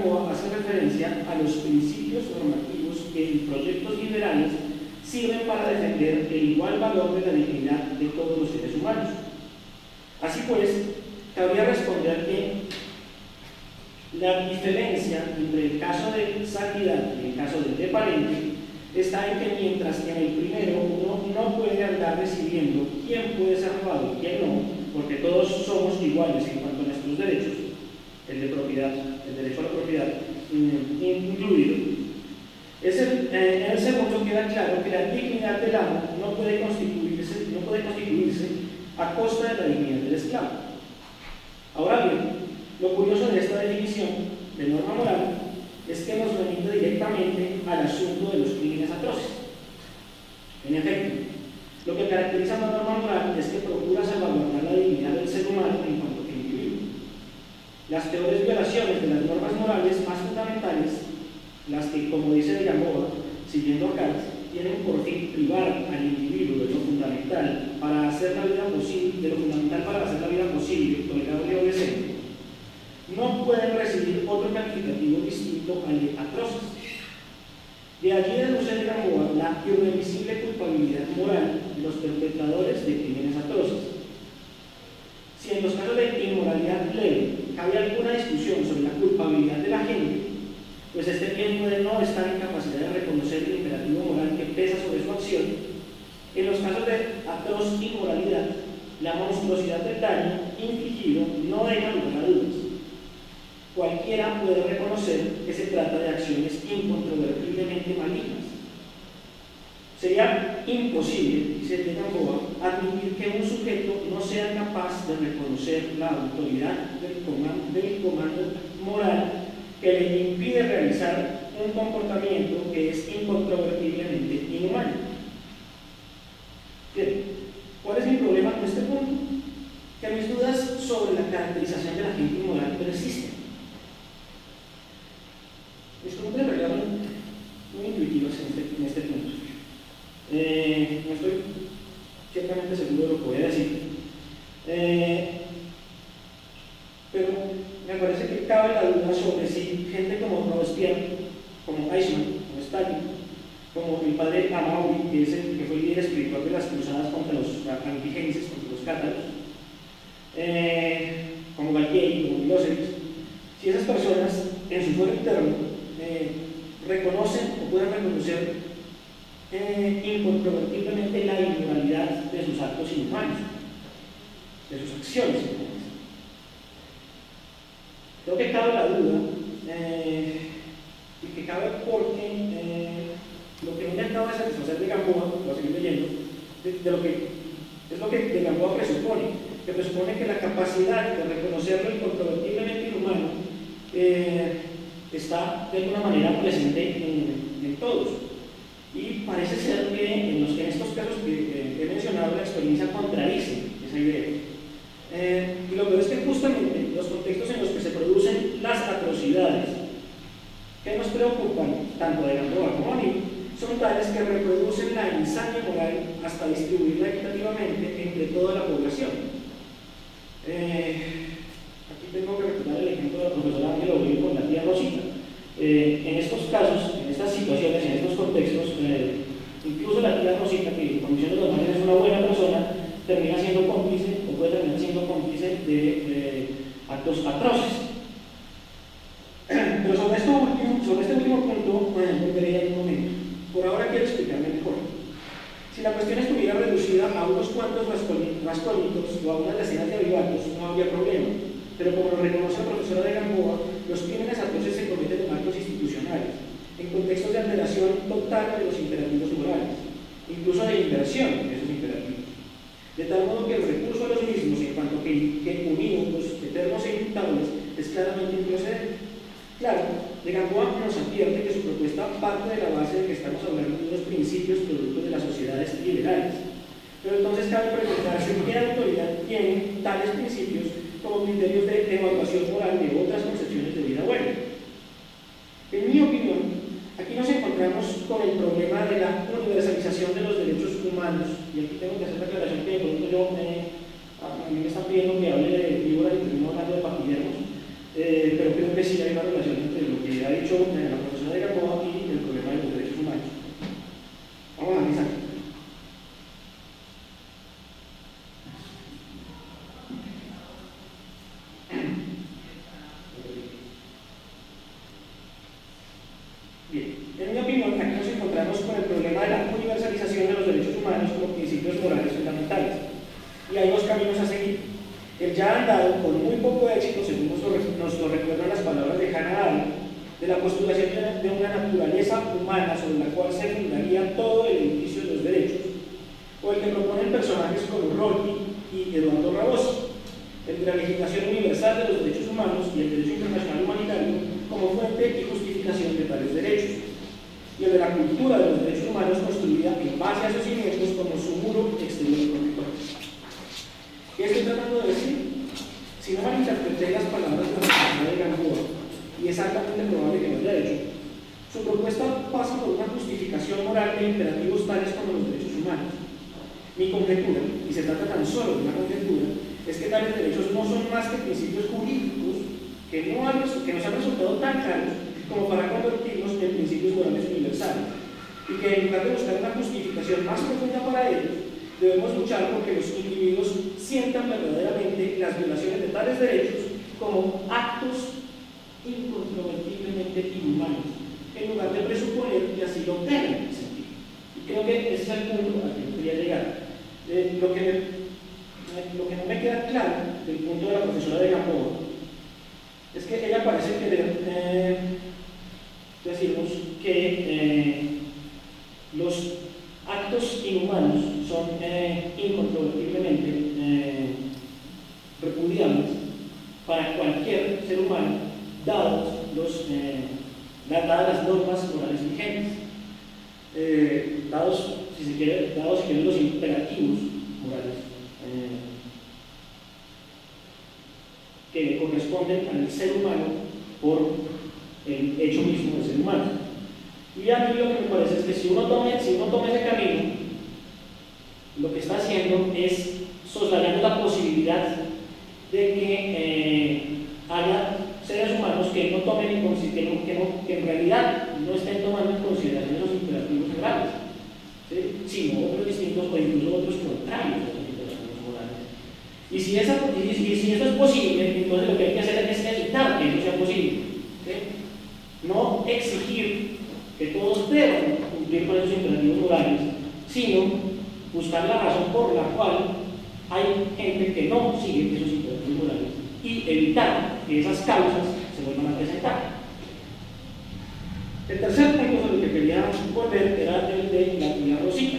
Gamboa hace referencia a los principios normativos que en proyectos liberales sirven para defender el igual valor de la dignidad de todos los seres humanos. Así pues, cabría responder que la diferencia entre el caso de salvedad y el caso del deparente está en que mientras que en el primero uno no puede andar decidiendo quién puede ser robado y quién no, porque todos somos iguales en cuanto a nuestros derechos, el de propiedad, el derecho a la propiedad incluido. Es el, eh, en el segundo queda claro que la dignidad del amo no puede constituirse, no puede constituirse a costa de la dignidad del esclavo. Ahora bien, lo curioso de esta definición de norma moral es que nos remite directamente al asunto de los crímenes atroces. En efecto, lo que caracteriza a una norma moral es que procura salvaguardar la dignidad del ser humano en cuanto que individuo. Las peores violaciones de las normas morales más fundamentales, las que, como dice de Gamboa, siguiendo a Kant, tienen por fin privar al individuo de lo fundamental para hacer la vida posible, de lo fundamental para hacer la vida posible, tolerable o decente, no pueden recibir otro calificativo distinto al de atroces. De allí deduce de Gamboa la irremisible culpabilidad moral de los perpetradores de crímenes atroces. Si en los casos de inmoralidad leve cabe alguna discusión sobre la culpabilidad de la gente, pues este bien puede no estar en capacidad de reconocer el imperativo moral que pesa sobre su acción. En los casos de atroz inmoralidad, la monstruosidad del daño infligido no deja lugar a dudas. Cualquiera puede reconocer que se trata de acciones incontrovertiblemente malignas. Sería imposible, dice de Gamboa, admitir que un sujeto no sea capaz de reconocer la autoridad del comando, del comando moral que le impide realizar un comportamiento que es incontrovertiblemente inhumano. Bien, ¿cuál es mi problema con este punto? Que mis dudas sobre la caracterización de la gente inmoral persisten. Mis preguntas en realidad muy intuitivas en este, en este punto. Eh, no estoy ciertamente seguro de lo que voy a decir, eh, pero me parece que cabe la duda sobre si gente como Robespierre, como Eichmann, como Stalin, como el padre Amaury, que, es el, que fue el líder espiritual de las cruzadas contra los albigenses, contra los cátaros, eh, como Galtieri, como Milosevic, si esas personas en su fuero interno eh, reconocen o pueden reconocer eh, incontrovertiblemente la inmoralidad de sus actos inhumanos, de sus acciones inhumanas. Creo que cabe la duda, eh, y que cabe porque eh, lo que no me acaba de satisfacer de Gamboa, lo seguir leyendo, de, de lo que es lo que de Gamboa presupone, que presupone que la capacidad de reconocer lo incontrovertiblemente inhumano eh, está de alguna manera presente en, en todos. Y parece ser que en, los, en estos casos que eh, he mencionado, la experiencia contradice esa idea. Eh, y lo peor es que justamente los contextos en los que se producen las atrocidades que nos preocupan, tanto de Gamboa como a mí, son tales que reproducen la insania moral hasta distribuirla equitativamente entre toda la población. Eh, aquí tengo que recordar el ejemplo de la profesora Ángela Uribe con la tía Rosita. Eh, en estos casos, en estas situaciones, en estos contextos, eh, incluso la tía Rosita, que en condiciones normales es una buena persona, termina siendo cómplice o puede terminar siendo cómplice de eh, actos atroces. Pero sobre, esto último, sobre este último punto, bueno, volveré en un momento. Por ahora quiero explicarme mejor. Si la cuestión estuviera reducida a unos cuantos rascónicos o a unas decenas de avivatos, no habría problema. Pero como lo reconoce la profesora de Gamboa, los crímenes atroces se cometen en actos institucionales, en contextos de alteración total de los imperativos morales, incluso de inversión de esos imperativos. De tal modo que el recurso a los mismos, en cuanto que, que unívocos, eternos e inmutables, es claramente improcedente. Claro, de Gamboa nos advierte que su propuesta parte de la base de que estamos hablando de unos principios productos de las sociedades liberales. Pero entonces cabe preguntarse qué autoridad tienen tales principios como criterios de evaluación moral de otras concepciones de vida buena. En mi opinión, aquí nos encontramos con el problema de la universalización de los derechos humanos, y aquí tengo que hacer la aclaración que de pronto yo me, a mí me están pidiendo que hable de víboras y termino hablando de paquidermos. eh, pero creo que sí hay una relación entre lo que ha dicho eh, la profesora de Gamboa y el problema de los derechos humanos. Vamos a analizar. Bien, en mi opinión, aquí nos encontramos con el problema de la universalización de los derechos humanos como principios morales fundamentales. Y hay dos caminos a seguir. El ya andado, con muy poco éxito, según nos lo, nos lo recuerdan las palabras de Hannah Arendt, de la postulación de una naturaleza humana sobre la cual se fundaría todo el edificio de los derechos, o el que proponen personajes como Rolfi y Eduardo Rabosi, el de la legislación universal de los derechos humanos y el derecho internacional humanitario como fuente y justificación de tales derechos, y el de la cultura de los derechos humanos construida en base a sus cimientos como su muro exterior protector. ¿Qué estoy tratando de decir? Si no malinterpreté las palabras de la profesora de Gamboa, y es altamente probable que lo haya hecho, su propuesta pasa por una justificación moral de imperativos tales como los derechos humanos. Mi conjetura, y se trata tan solo de una conjetura, es que tales derechos no son más que principios jurídicos que, no han, que nos han resultado tan claros como para convertirlos en principios morales universales, y que en lugar de buscar una justificación más profunda para ellos, debemos luchar porque los individuos sientan verdaderamente las violaciones de tales derechos como actos incontrovertiblemente inhumanos, en lugar de presuponer que así lo tengan sentido. Y creo que ese es el punto al que yo quería llegar. Eh, lo, que me, lo que no me queda claro del punto de la profesora de Gamboa es que ella parece querer eh, decirnos que eh, los actos inhumanos son eh, incontrovertiblemente eh, repudiables para cualquier ser humano, dados los, eh, dadas las normas morales vigentes, eh, dados, si se quiere, dados si quieren, los imperativos morales eh, que le corresponden al ser humano por el hecho mismo del ser humano. Y a mí lo que me parece es que si uno toma, si uno toma ese camino, lo que está haciendo es soslayando la posibilidad de que eh, haya seres humanos que no tomen en consideración, que, no, que en realidad no estén tomando en consideración los imperativos morales, ¿sí? Sino otros distintos o incluso otros contrarios a los imperativos morales. Y si, esa, y, y si eso es posible, entonces lo que hay que hacer es evitar que eso sea posible, ¿sí? No exigir que todos deban cumplir con esos imperativos morales, sino buscar la razón por la cual hay gente que no sigue esos imperativos morales y evitar que esas causas se vuelvan a presentar. El tercer punto sobre el que quería volver era el de la actividad rosita.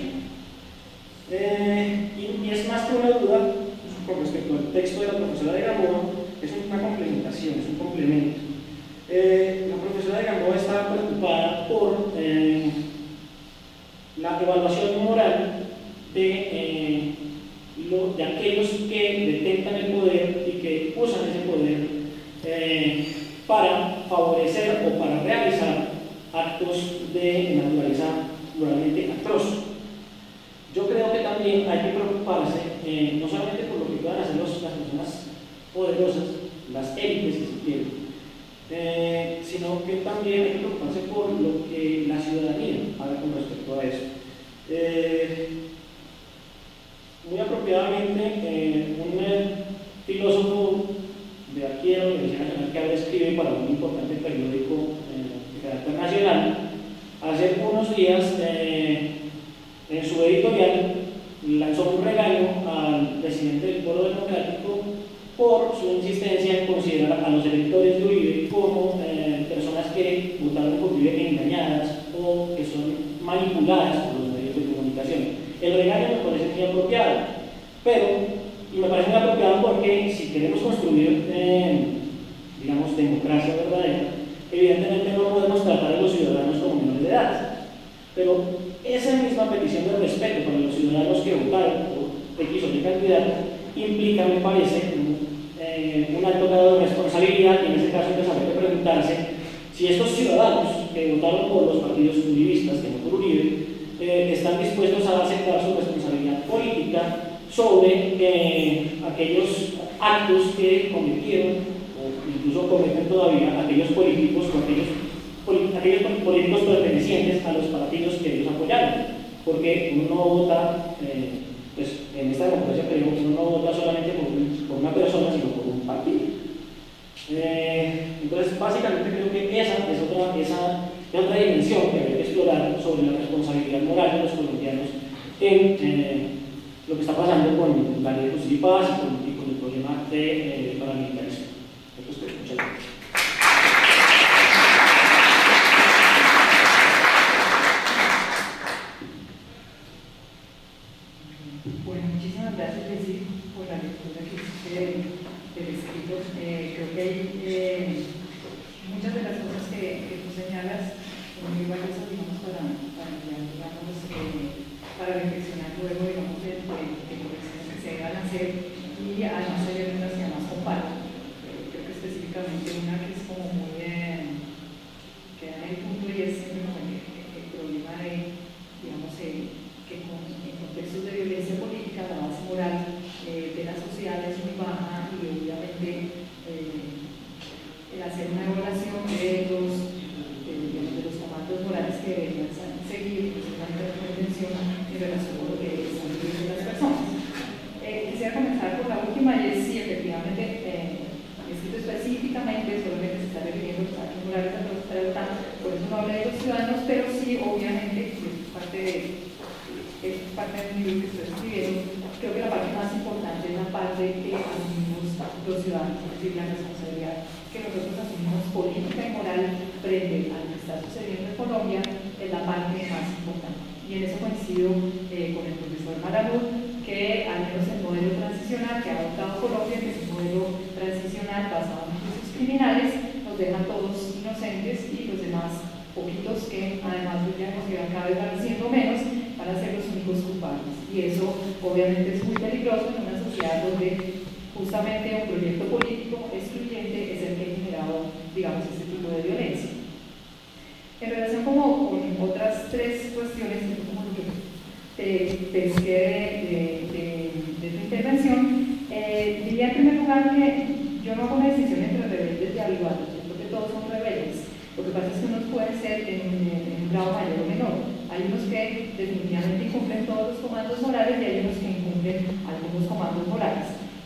Eh, y, y es más que una duda con respecto al texto de la profesora de Gamboa, es una complementación, es un complemento. Eh, la profesora de Gamboa está preocupada por eh, la evaluación moral de, eh, lo, de aquellos que detentan el poder y que usan ese poder eh, para favorecer o para realizar actos de naturaleza moralmente atroz. Yo creo que también hay que preocuparse eh, no solamente por lo que puedan hacer los, las personas poderosas, las élites si se quiere, eh, sino que también hay que preocuparse por lo que la ciudadanía haga con respecto a eso. Eh, muy apropiadamente, eh, un eh, filósofo de aquí de la Universidad Nacional que ahora escribe para un importante periódico eh, de carácter nacional, hace unos días eh, en su editorial lanzó un regaño al presidente del Foro Democrático por su insistencia en considerar a los electores de Uribe como eh, personas que votaron por Uribe engañadas o que son manipuladas por los medios de comunicación. El regaño me parece muy apropiado, pero, y me parece muy apropiado porque si queremos construir, eh, digamos, democracia verdadera, evidentemente no podemos tratar a los ciudadanos como menores de edad, pero esa misma petición de respeto para los ciudadanos que votaron por X o Y candidato implica, me parece, un, eh, un alto grado de responsabilidad, y en ese caso es habría que preguntarse si estos ciudadanos que votaron por los partidos uribistas, que no por Uribe, eh, están dispuestos a aceptar su responsabilidad política sobre eh, aquellos actos que cometieron o incluso cometen todavía aquellos políticos o aquellos, aquellos políticos pertenecientes a los partidos que ellos apoyaron, porque uno no vota, eh, pues en esta democracia creo, uno no vota solamente por, un, por una persona, sino por un partido. Eh, entonces, básicamente creo que esa es otra, esa, es otra dimensión que habría que explorar sobre la responsabilidad moral de los colombianos en eh, lo que está pasando con la ley de justicia y paz y con, y con el problema de eh, paramilitarismo. Entonces, muchas gracias. Bueno, muchísimas gracias, Jessy, por la lectura que hiciste del escrito. Eh, creo que hay eh, muchas de las cosas que, que tú señalas son muy valiosas, digamos, para, para, digamos, eh, para reflexionar luego, digamos, de, de, de correcciones que se van a hacer, y además hay algunas que además comparto. Eh, creo que específicamente una que es como muy, eh, que da el punto y es siempre como el, el problema de, digamos, eh, que con, en contextos de violencia política la base moral eh, de la sociedad es muy baja, y obviamente eh, el hacer una evaluación de los, de, digamos, de los comandos morales que deberían seguir, pues es una intervención en relación con lo que están viviendo las personas. Eh, quisiera comenzar por la última, y es si efectivamente eh, escrito específicamente, solamente se está refiriendo a los actos morales a los tratados, por eso no habla de los ciudadanos, pero sí, obviamente, es parte de es parte del libro que estoy escribiendo. Creo que la parte más importante es la parte que asumimos los ciudadanos, es decir, la responsabilidad que nosotros asumimos política y moral frente a lo que está sucediendo en Colombia, es la parte más importante. Y en eso coincido eh, con el profesor Maramud, que al menos el modelo transicional que ha adoptado Colombia, que es un modelo transicional basado en juicios criminales, nos deja a todos inocentes, y los demás poquitos que además ya nos quedan cada vez van siendo menos, van a ser los únicos culpables. Y eso obviamente es muy peligroso en una sociedad donde justamente un proyecto político excluyente es el que ha generado, digamos, este tipo de violencia. En relación como con otras tres cuestiones, que fue como lo que te pesqué de, de, de, de tu intervención, eh, diría en primer lugar que yo no hago una decisión entre rebeldes y avivados, yo creo que todos son rebeldes. Lo que pasa es que unos pueden ser en, en, en un grado mayor o menor. Hay unos que definitivamente incumplen todos los comandos morales, y hay unos que incumplen algunos comandos morales.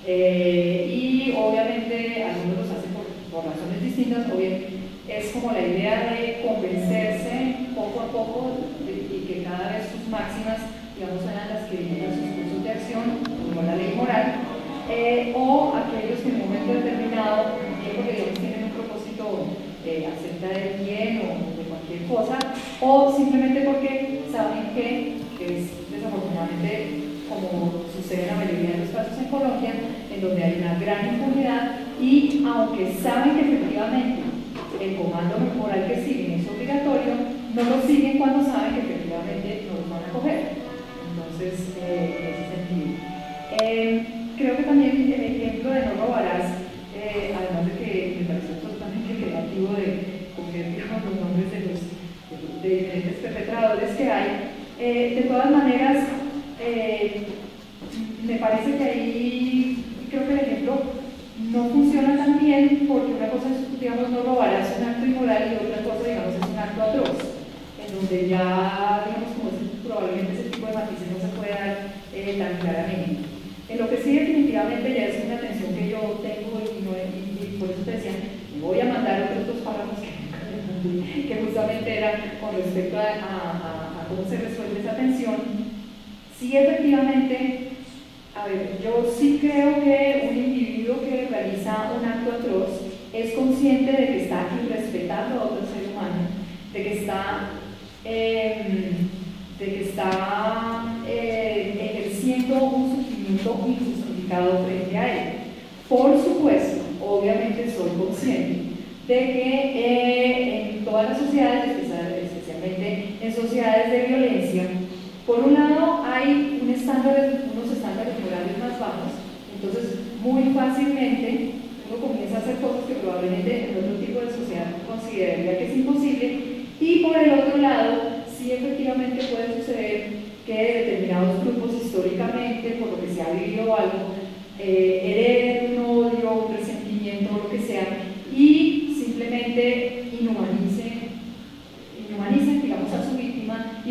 Eh, y obviamente algunos los hacen por, por razones distintas, o bien es como la idea de convencerse poco a poco de, y que cada vez sus máximas, digamos, sean las que dirijan sus cursos de acción, como la ley moral, eh, o aquellos que en un momento determinado, porque digamos tienen un propósito eh, acerca del bien o de cualquier cosa, o simplemente porque saben que, que es desafortunadamente como sucede en la mayoría de los casos en Colombia, en donde hay una gran impunidad, y aunque saben que efectivamente el comando moral que siguen es obligatorio, no lo siguen cuando saben que efectivamente no los van a coger. Entonces, eh, en ese sentido. Eh, creo que también el ejemplo de no robarás, eh, además de que me pareció totalmente creativo de coger, digamos, los nombres de los de, de diferentes perpetradores que hay, eh, de todas maneras, eh, me parece que ahí creo que el ejemplo no funciona tan bien, porque una cosa es, digamos, no robarás un acto inmoral, y otra cosa, digamos, es un acto atroz, en donde ya, digamos, como es, probablemente ese tipo de matices no se puede dar eh, tan claramente. En lo que sí definitivamente ya es una atención que yo tengo, y, no, y, y por eso te decía, voy a mandar otros dos párrafos que, que justamente eran con respecto a, a, a, a cómo se resuelve esa tensión. Sí, efectivamente, a ver, yo sí creo que un individuo que realiza un acto atroz es consciente de que está irrespetando a otro ser humano, de que está, eh, de que está eh, ejerciendo un sufrimiento injustificado frente a él. Por supuesto, obviamente soy consciente de que eh, en todas las sociedades, especialmente en sociedades de violencia, por un lado hay un estándar, unos estándares morales más bajos, entonces muy fácilmente uno comienza a hacer cosas que probablemente en otro tipo de sociedad consideraría que es imposible, y por el otro lado sí efectivamente puede suceder que determinados grupos históricamente, por lo que se ha vivido algo, eh, hereden un odio, un resentimiento, lo que sea,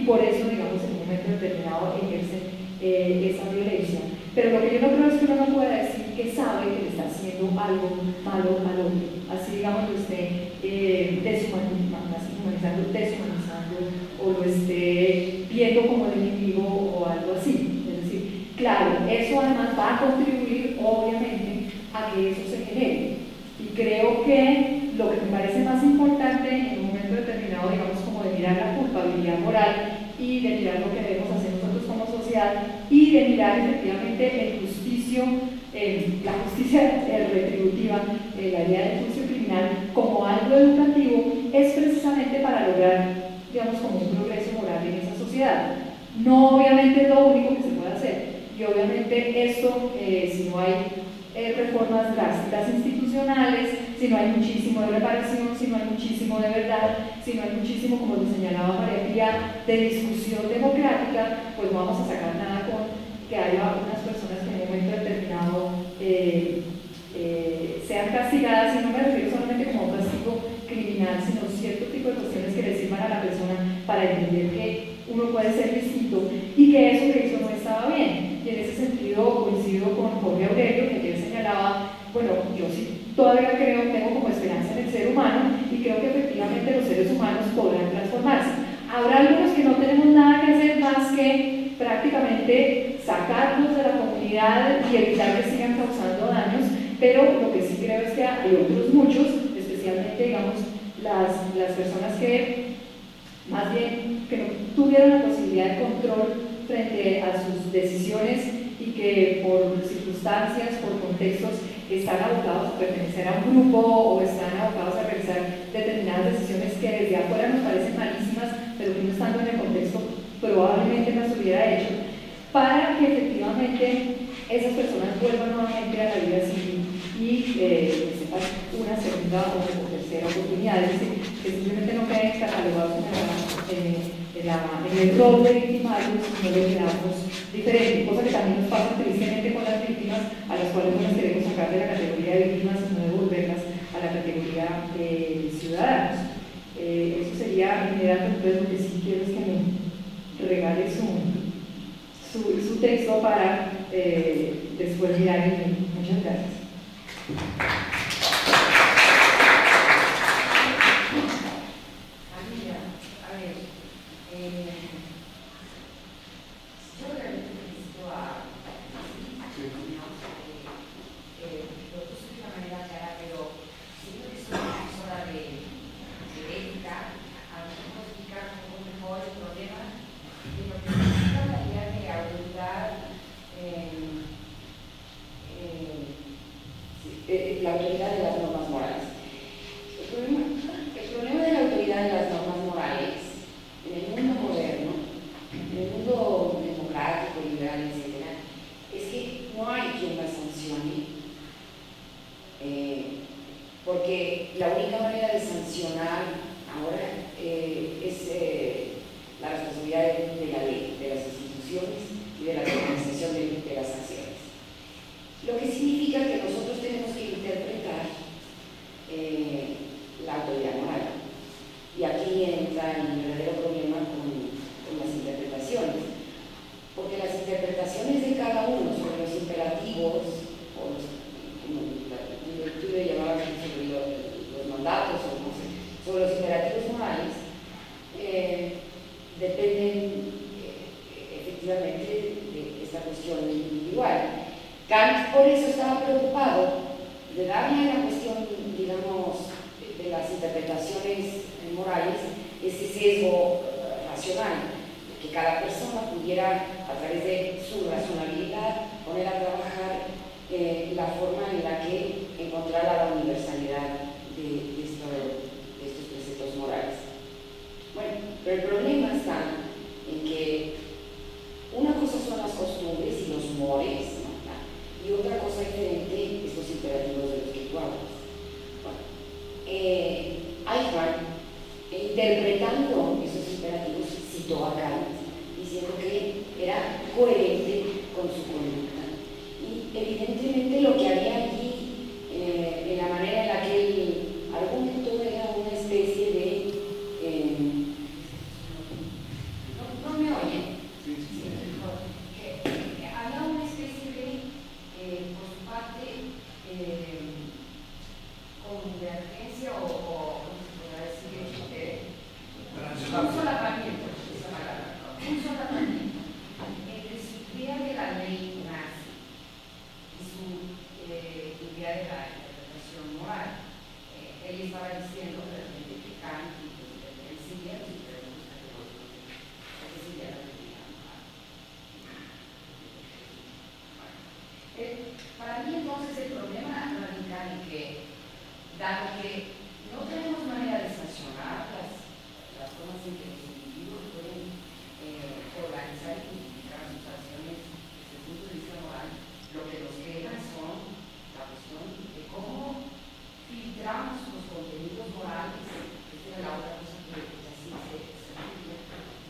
por eso, digamos, en un momento determinado ejercen eh, esa violencia. Pero lo que yo no creo es que uno no pueda decir que sabe que le está haciendo algo malo al otro. Así, digamos, lo esté eh, deshumanizando, deshumanizando, o lo esté viendo como el enemigo o algo así. Es decir, claro, eso además va a contribuir, obviamente, a que eso se genere. Y creo que lo que me parece más importante en un momento determinado, digamos, como de mirar la culpabilidad moral y de mirar lo que debemos hacer nosotros como sociedad y de mirar efectivamente el justicio, eh, la justicia eh, retributiva, eh, la idea del juicio criminal como algo educativo, es precisamente para lograr, digamos, como un progreso moral en esa sociedad. No obviamente es lo único que se puede hacer, y obviamente esto, eh, si no hay Eh, reformas drásticas institucionales, si no hay muchísimo de reparación, si no hay muchísimo de verdad, si no hay muchísimo, como lo señalaba María Pía, de discusión democrática, pues no vamos a sacar nada con que haya algunas personas que en un momento determinado eh, eh, sean castigadas, y no me refiero solamente como un castigo criminal, sino cierto tipo de cuestiones que le sirvan a la persona para entender que uno puede ser distinto y que eso que hizo no estaba bien. Y en ese sentido coincido con Jorge Aurelio, que ayer señalaba, bueno, yo sí todavía creo, tengo como esperanza en el ser humano, y creo que efectivamente los seres humanos podrán transformarse. Habrá algunos que no tenemos nada que hacer más que prácticamente sacarlos de la comunidad y evitar que sigan causando daños, pero lo que sí creo es que hay otros muchos, especialmente, digamos, las, las personas que más bien que no tuvieron la posibilidad de control frente a sus decisiones y que por circunstancias, por contextos, están abocados a pertenecer a un grupo o están abocados a realizar determinadas decisiones que desde afuera nos parecen malísimas, pero que no estando en el contexto probablemente las hubiera hecho, para que efectivamente esas personas vuelvan nuevamente a la vida civil y eh, sepan una segunda o tercera oportunidad, es decir, que simplemente no queden catalogados en, la, eh, en, la, en el rol de victimarios, sino de quedarnos diferentes, cosa que también nos pasa tristemente con las víctimas, a las cuales no las queremos sacar de la categoría de víctimas, sino devolverlas a la categoría de ciudadanos. Eh, eso sería en general, entonces lo que sí quiero es que me regale su, su, su texto para eh, después mirar en él. Muchas gracias. La autoridad de las normas morales. El problema, el problema de la autoridad de las normas morales en el mundo moderno, en el mundo democrático, liberal, etcétera, es que no hay quien las sancione, eh, porque la única manera de sancionar ahora eh, es eh, la responsabilidad de, de la ley, de las instituciones y de la organización de, de las acciones. Lo que significa que nosotros tenemos que interpretar eh, la autoridad moral. Y aquí entra el verdadero problema con, con las interpretaciones. Porque las interpretaciones de cada uno sobre los imperativos, o los, como tú le llamabas sobre los, los mandatos, o no sé, sobre los imperativos morales, eh, dependen eh, efectivamente de esta cuestión individual. Kant por eso estaba preocupado de darle a la cuestión, digamos, de las interpretaciones morales ese sesgo racional, que cada persona pudiera, a través de su racionalidad, poner a trabajar eh, la forma en la que encontrara la universalidad de, de, esto, de estos preceptos morales. Bueno, pero el problema está en que una cosa son las costumbres y los humores, ¿no? Y otra cosa diferente es los imperativos de los que tú hablas. Bueno, eh, Eichmann, interpretando esos imperativos, citó a Kant, diciendo que era coherente con su conducta. Y evidentemente lo que había allí, eh, en la manera en la que él argumentó, era una especie de, eh,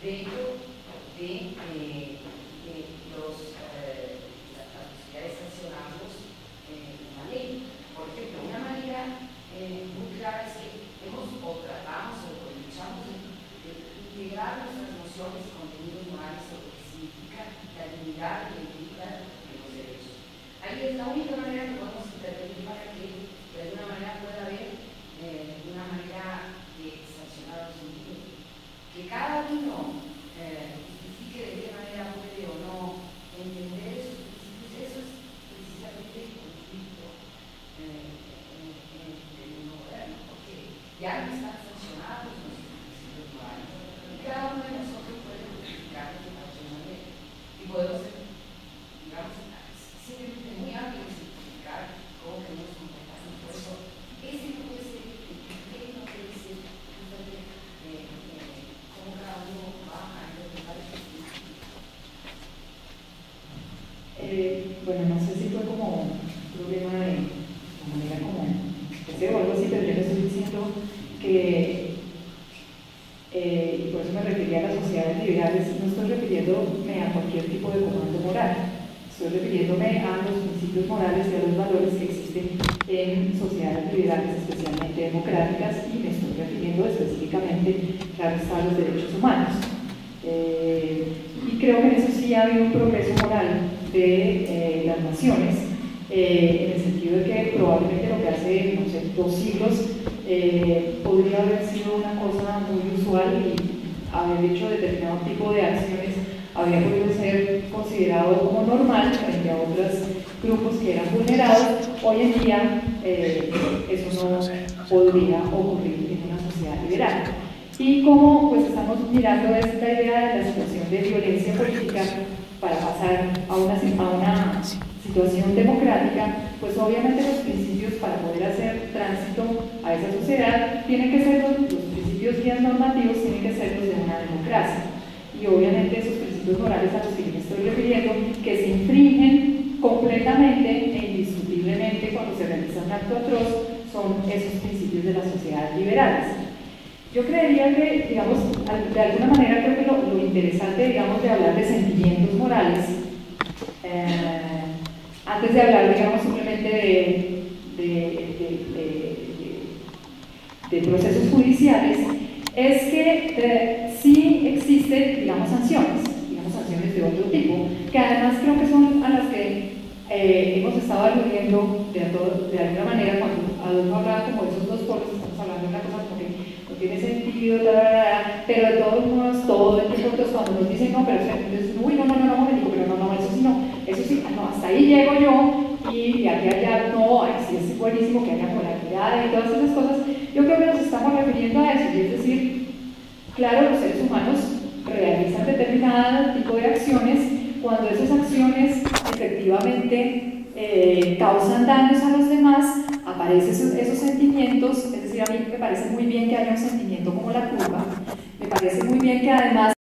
dentro de, eh, de los, eh, las posibilidades de sancionarlos eh, en la ley. Por ejemplo, una manera eh, muy clara es que hemos o tratamos o luchamos de, de integrar nuestras nociones y contenidos morales sobre lo que significa la dignidad y la ética de los derechos. Ahí es la única manera que podemos intervenir para que de alguna manera pueda haber eh, una manera de sancionar a los individuos. Que cada uno eh, justifique de qué manera puede o no entender esos principios, eso es precisamente el conflicto eh, en, en, en el mundo moderno, porque ya no están sancionados nuestros principios morales. Y cada uno de nosotros puede justificar de cualquier manera. Y podemos ser, digamos, simplemente muy hábiles en justificar cómo queremos comportarnos. Por eso, ese no puede ser el criterio, no puede ser justamente eh, eh, cómo cada uno va a interpretar esos principios. Eh, bueno, no sé si fue como un problema de la manera como empecé o algo así, pero yo le estoy diciendo que, eh, y por eso me refería a las sociedades liberales, no estoy refiriéndome a cualquier tipo de comando moral, estoy refiriéndome a los principios morales y a los valores que existen en sociedades liberales, especialmente democráticas, y me estoy refiriendo específicamente, claro está, a los derechos humanos. Eh, y creo que en eso sí ha habido un progreso moral de eh, las naciones, eh, en el sentido de que probablemente lo que hace, no sé, dos siglos eh, podría haber sido una cosa muy usual y haber hecho determinado tipo de acciones habría podido ser considerado como normal frente a otros grupos que eran vulnerados. Hoy en día eh, eso no podría ocurrir en una sociedad liberal. Y como pues estamos mirando esta idea de la situación de violencia política para pasar a una, a una situación democrática, pues obviamente los principios para poder hacer tránsito a esa sociedad tienen que ser los, los principios guías normativos, tienen que ser los de una democracia. Y obviamente esos principios morales a los que me estoy refiriendo, que se infringen completamente e indiscutiblemente cuando se realiza un acto atroz, son esos principios de las sociedades liberales. Yo creería que, digamos, de alguna manera creo que lo, lo interesante, digamos, de hablar de sentimientos morales, eh, antes de hablar, digamos, simplemente de, de, de, de, de, de procesos judiciales, es que eh, sí existen, digamos, sanciones, digamos, sanciones de otro tipo, que además creo que son a las que eh, hemos estado aludiendo de, todo, de alguna manera cuando Adolfo hablaba como de esos dos polos, estamos hablando de una cosa como que no tiene sentido, bla, bla, bla, pero de todos modos, todo el tiempo, cuando nos dicen no, pero entonces, uy, no, no, no, no, momentico, pero no, no, eso sí no, eso sí, no, hasta ahí llego yo, y de aquí a allá, no, sí es buenísimo que haya polaridad y todas esas cosas. Yo creo que nos estamos refiriendo a eso, y es decir, claro, los seres humanos realizan determinado tipo de acciones, cuando esas acciones efectivamente eh, causan daños a los demás, aparecen esos, esos sentimientos. Es decir, a mí me parece muy bien que haya un sentimiento como la culpa, me parece muy bien que además